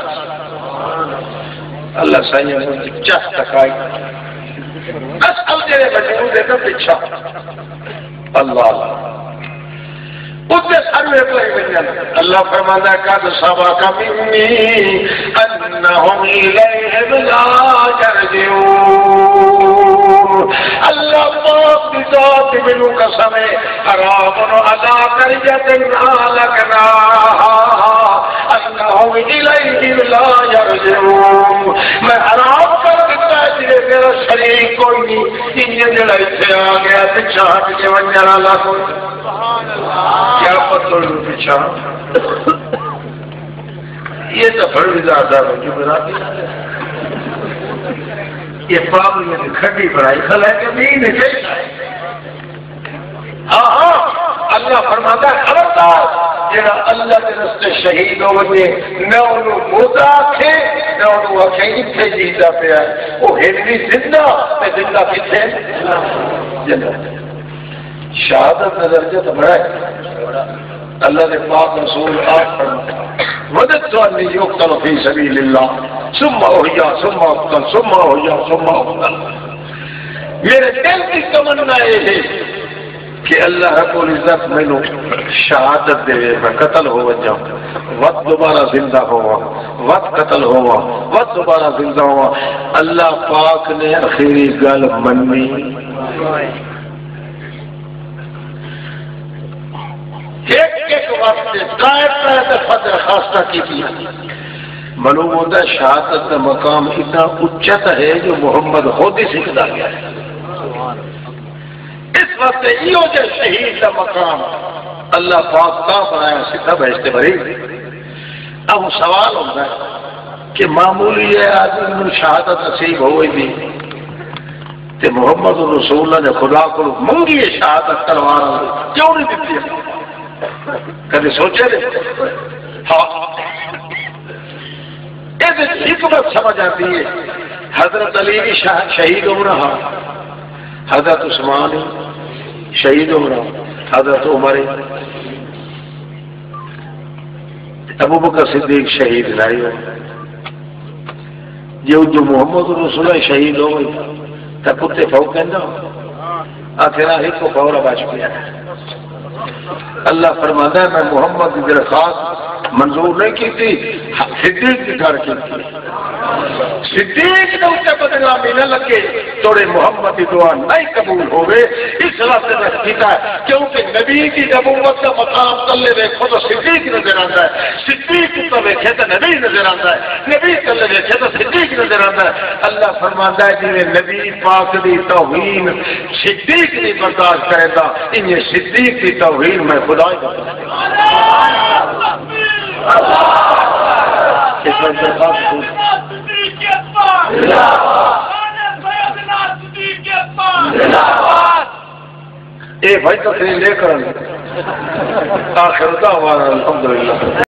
اللہ سائیں چاہ تکائی اصل جڑے مجنون دے تو پچھا اللہ اسے سروے کوئی بنیاد اللہ فرماتا ہے قد سبق منی انہم الیہم لا یرجعون اللہ پاک کی ذات منو قسم ہے حرام علی قریۃ اہلکناہا انہم الیہم لا یرجعون میں حرام کر دیتا ہے جنہیں میرا شریک کوئی نہیں انہیں جڑا اتنے آ گیا پچھا ہٹ کے ونجر اللہ کوئی کیا پتر پیچھا یہ تو بڑی زیادہ جو براتی یہ پابل میں کھٹی بڑائی کھل ہے کہ نہیں ہاں ہاں اللہ فرماتا ہے خبردار جڑا اللہ کے راستے شہید ہو گئے نہ انہوں موتا آکھے نہ انہوں آکھے اتنے جیتا پہ آئے وہ ہنوی زندہ میں زندہ کتنے زندہ شہادت نظر جو تو بڑا ہے اللہ نے پاک رسول آپ فرمایا وَدَدْتُ أَنِّي يُقْتَلُ فِي سَبِيلِ اللَّهِ ثُمَّ أُحْيَا ثُمَّ أُقْتَلْ ثُمَّ أُحْيَا ثُمَّ أُقْتَلْ میرے دل کی تمنا یہ ہے کہ اللہ رب العزت میں شہادت دے میں قتل ہو جاؤں وقت دوبارہ زندہ ہوا وقت قتل ہوا وقت دوبارہ زندہ ہوا اللہ پاک نے اخیری گل منی ایک وقت قائد فتح خاصہ کی تھی معلوم ہوتا ہے شہادت کا مقام اتنا اچت ہے جو محمد خود ہی سکھتا گیا ہے اس وقت یہ جو شہید کا مقام اللہ پاک کا بنایا سکھا بہشتے بھری اب سوال ہوتا ہے کہ معمولی ہے آدمی میں شہادت نصیب ہوئی تھی کہ محمد رسول اللہ نے خدا کو منگی ہے شہادت تلوار کیوں نہیں دیتی کبھی سوچے دے ہاں حکمت سمجھ آتی ہے حضرت علی بھی شہید ہو رہا حضرت عثمان شہید ہو رہا حضرت عمر ابو بکر صدیق شہید نہیں ہو جو محمد رسول اللہ شہید ہو گئی تو کتے فوق کہنا آخر ایک کو فورا بچ گیا اللہ فرماتا ہے میں محمد کی درخواست منظور نہیں کی تھی صدیق کی کار کی تھی صدیق نے اسے بدنامی نہ لگے توڑے محمد کی دعا نہیں قبول ہوئے اس راستے میں کیتا ہے کیونکہ نبی کی نبوت کا مقام تلے دیکھو تو صدیق نظر آتا ہے صدیق تو دیکھے تو نبی نظر آتا ہے نبی تلے دیکھے تو صدیق نظر آتا ہے اللہ فرماتا ہے کہ نبی پاک کی توہین صدیق نہیں برداشت کرے گا انہیں صدیق کی توہین میں خدا ہی اے بھائی تقریر لے کر آخر دعوانا الحمدللہ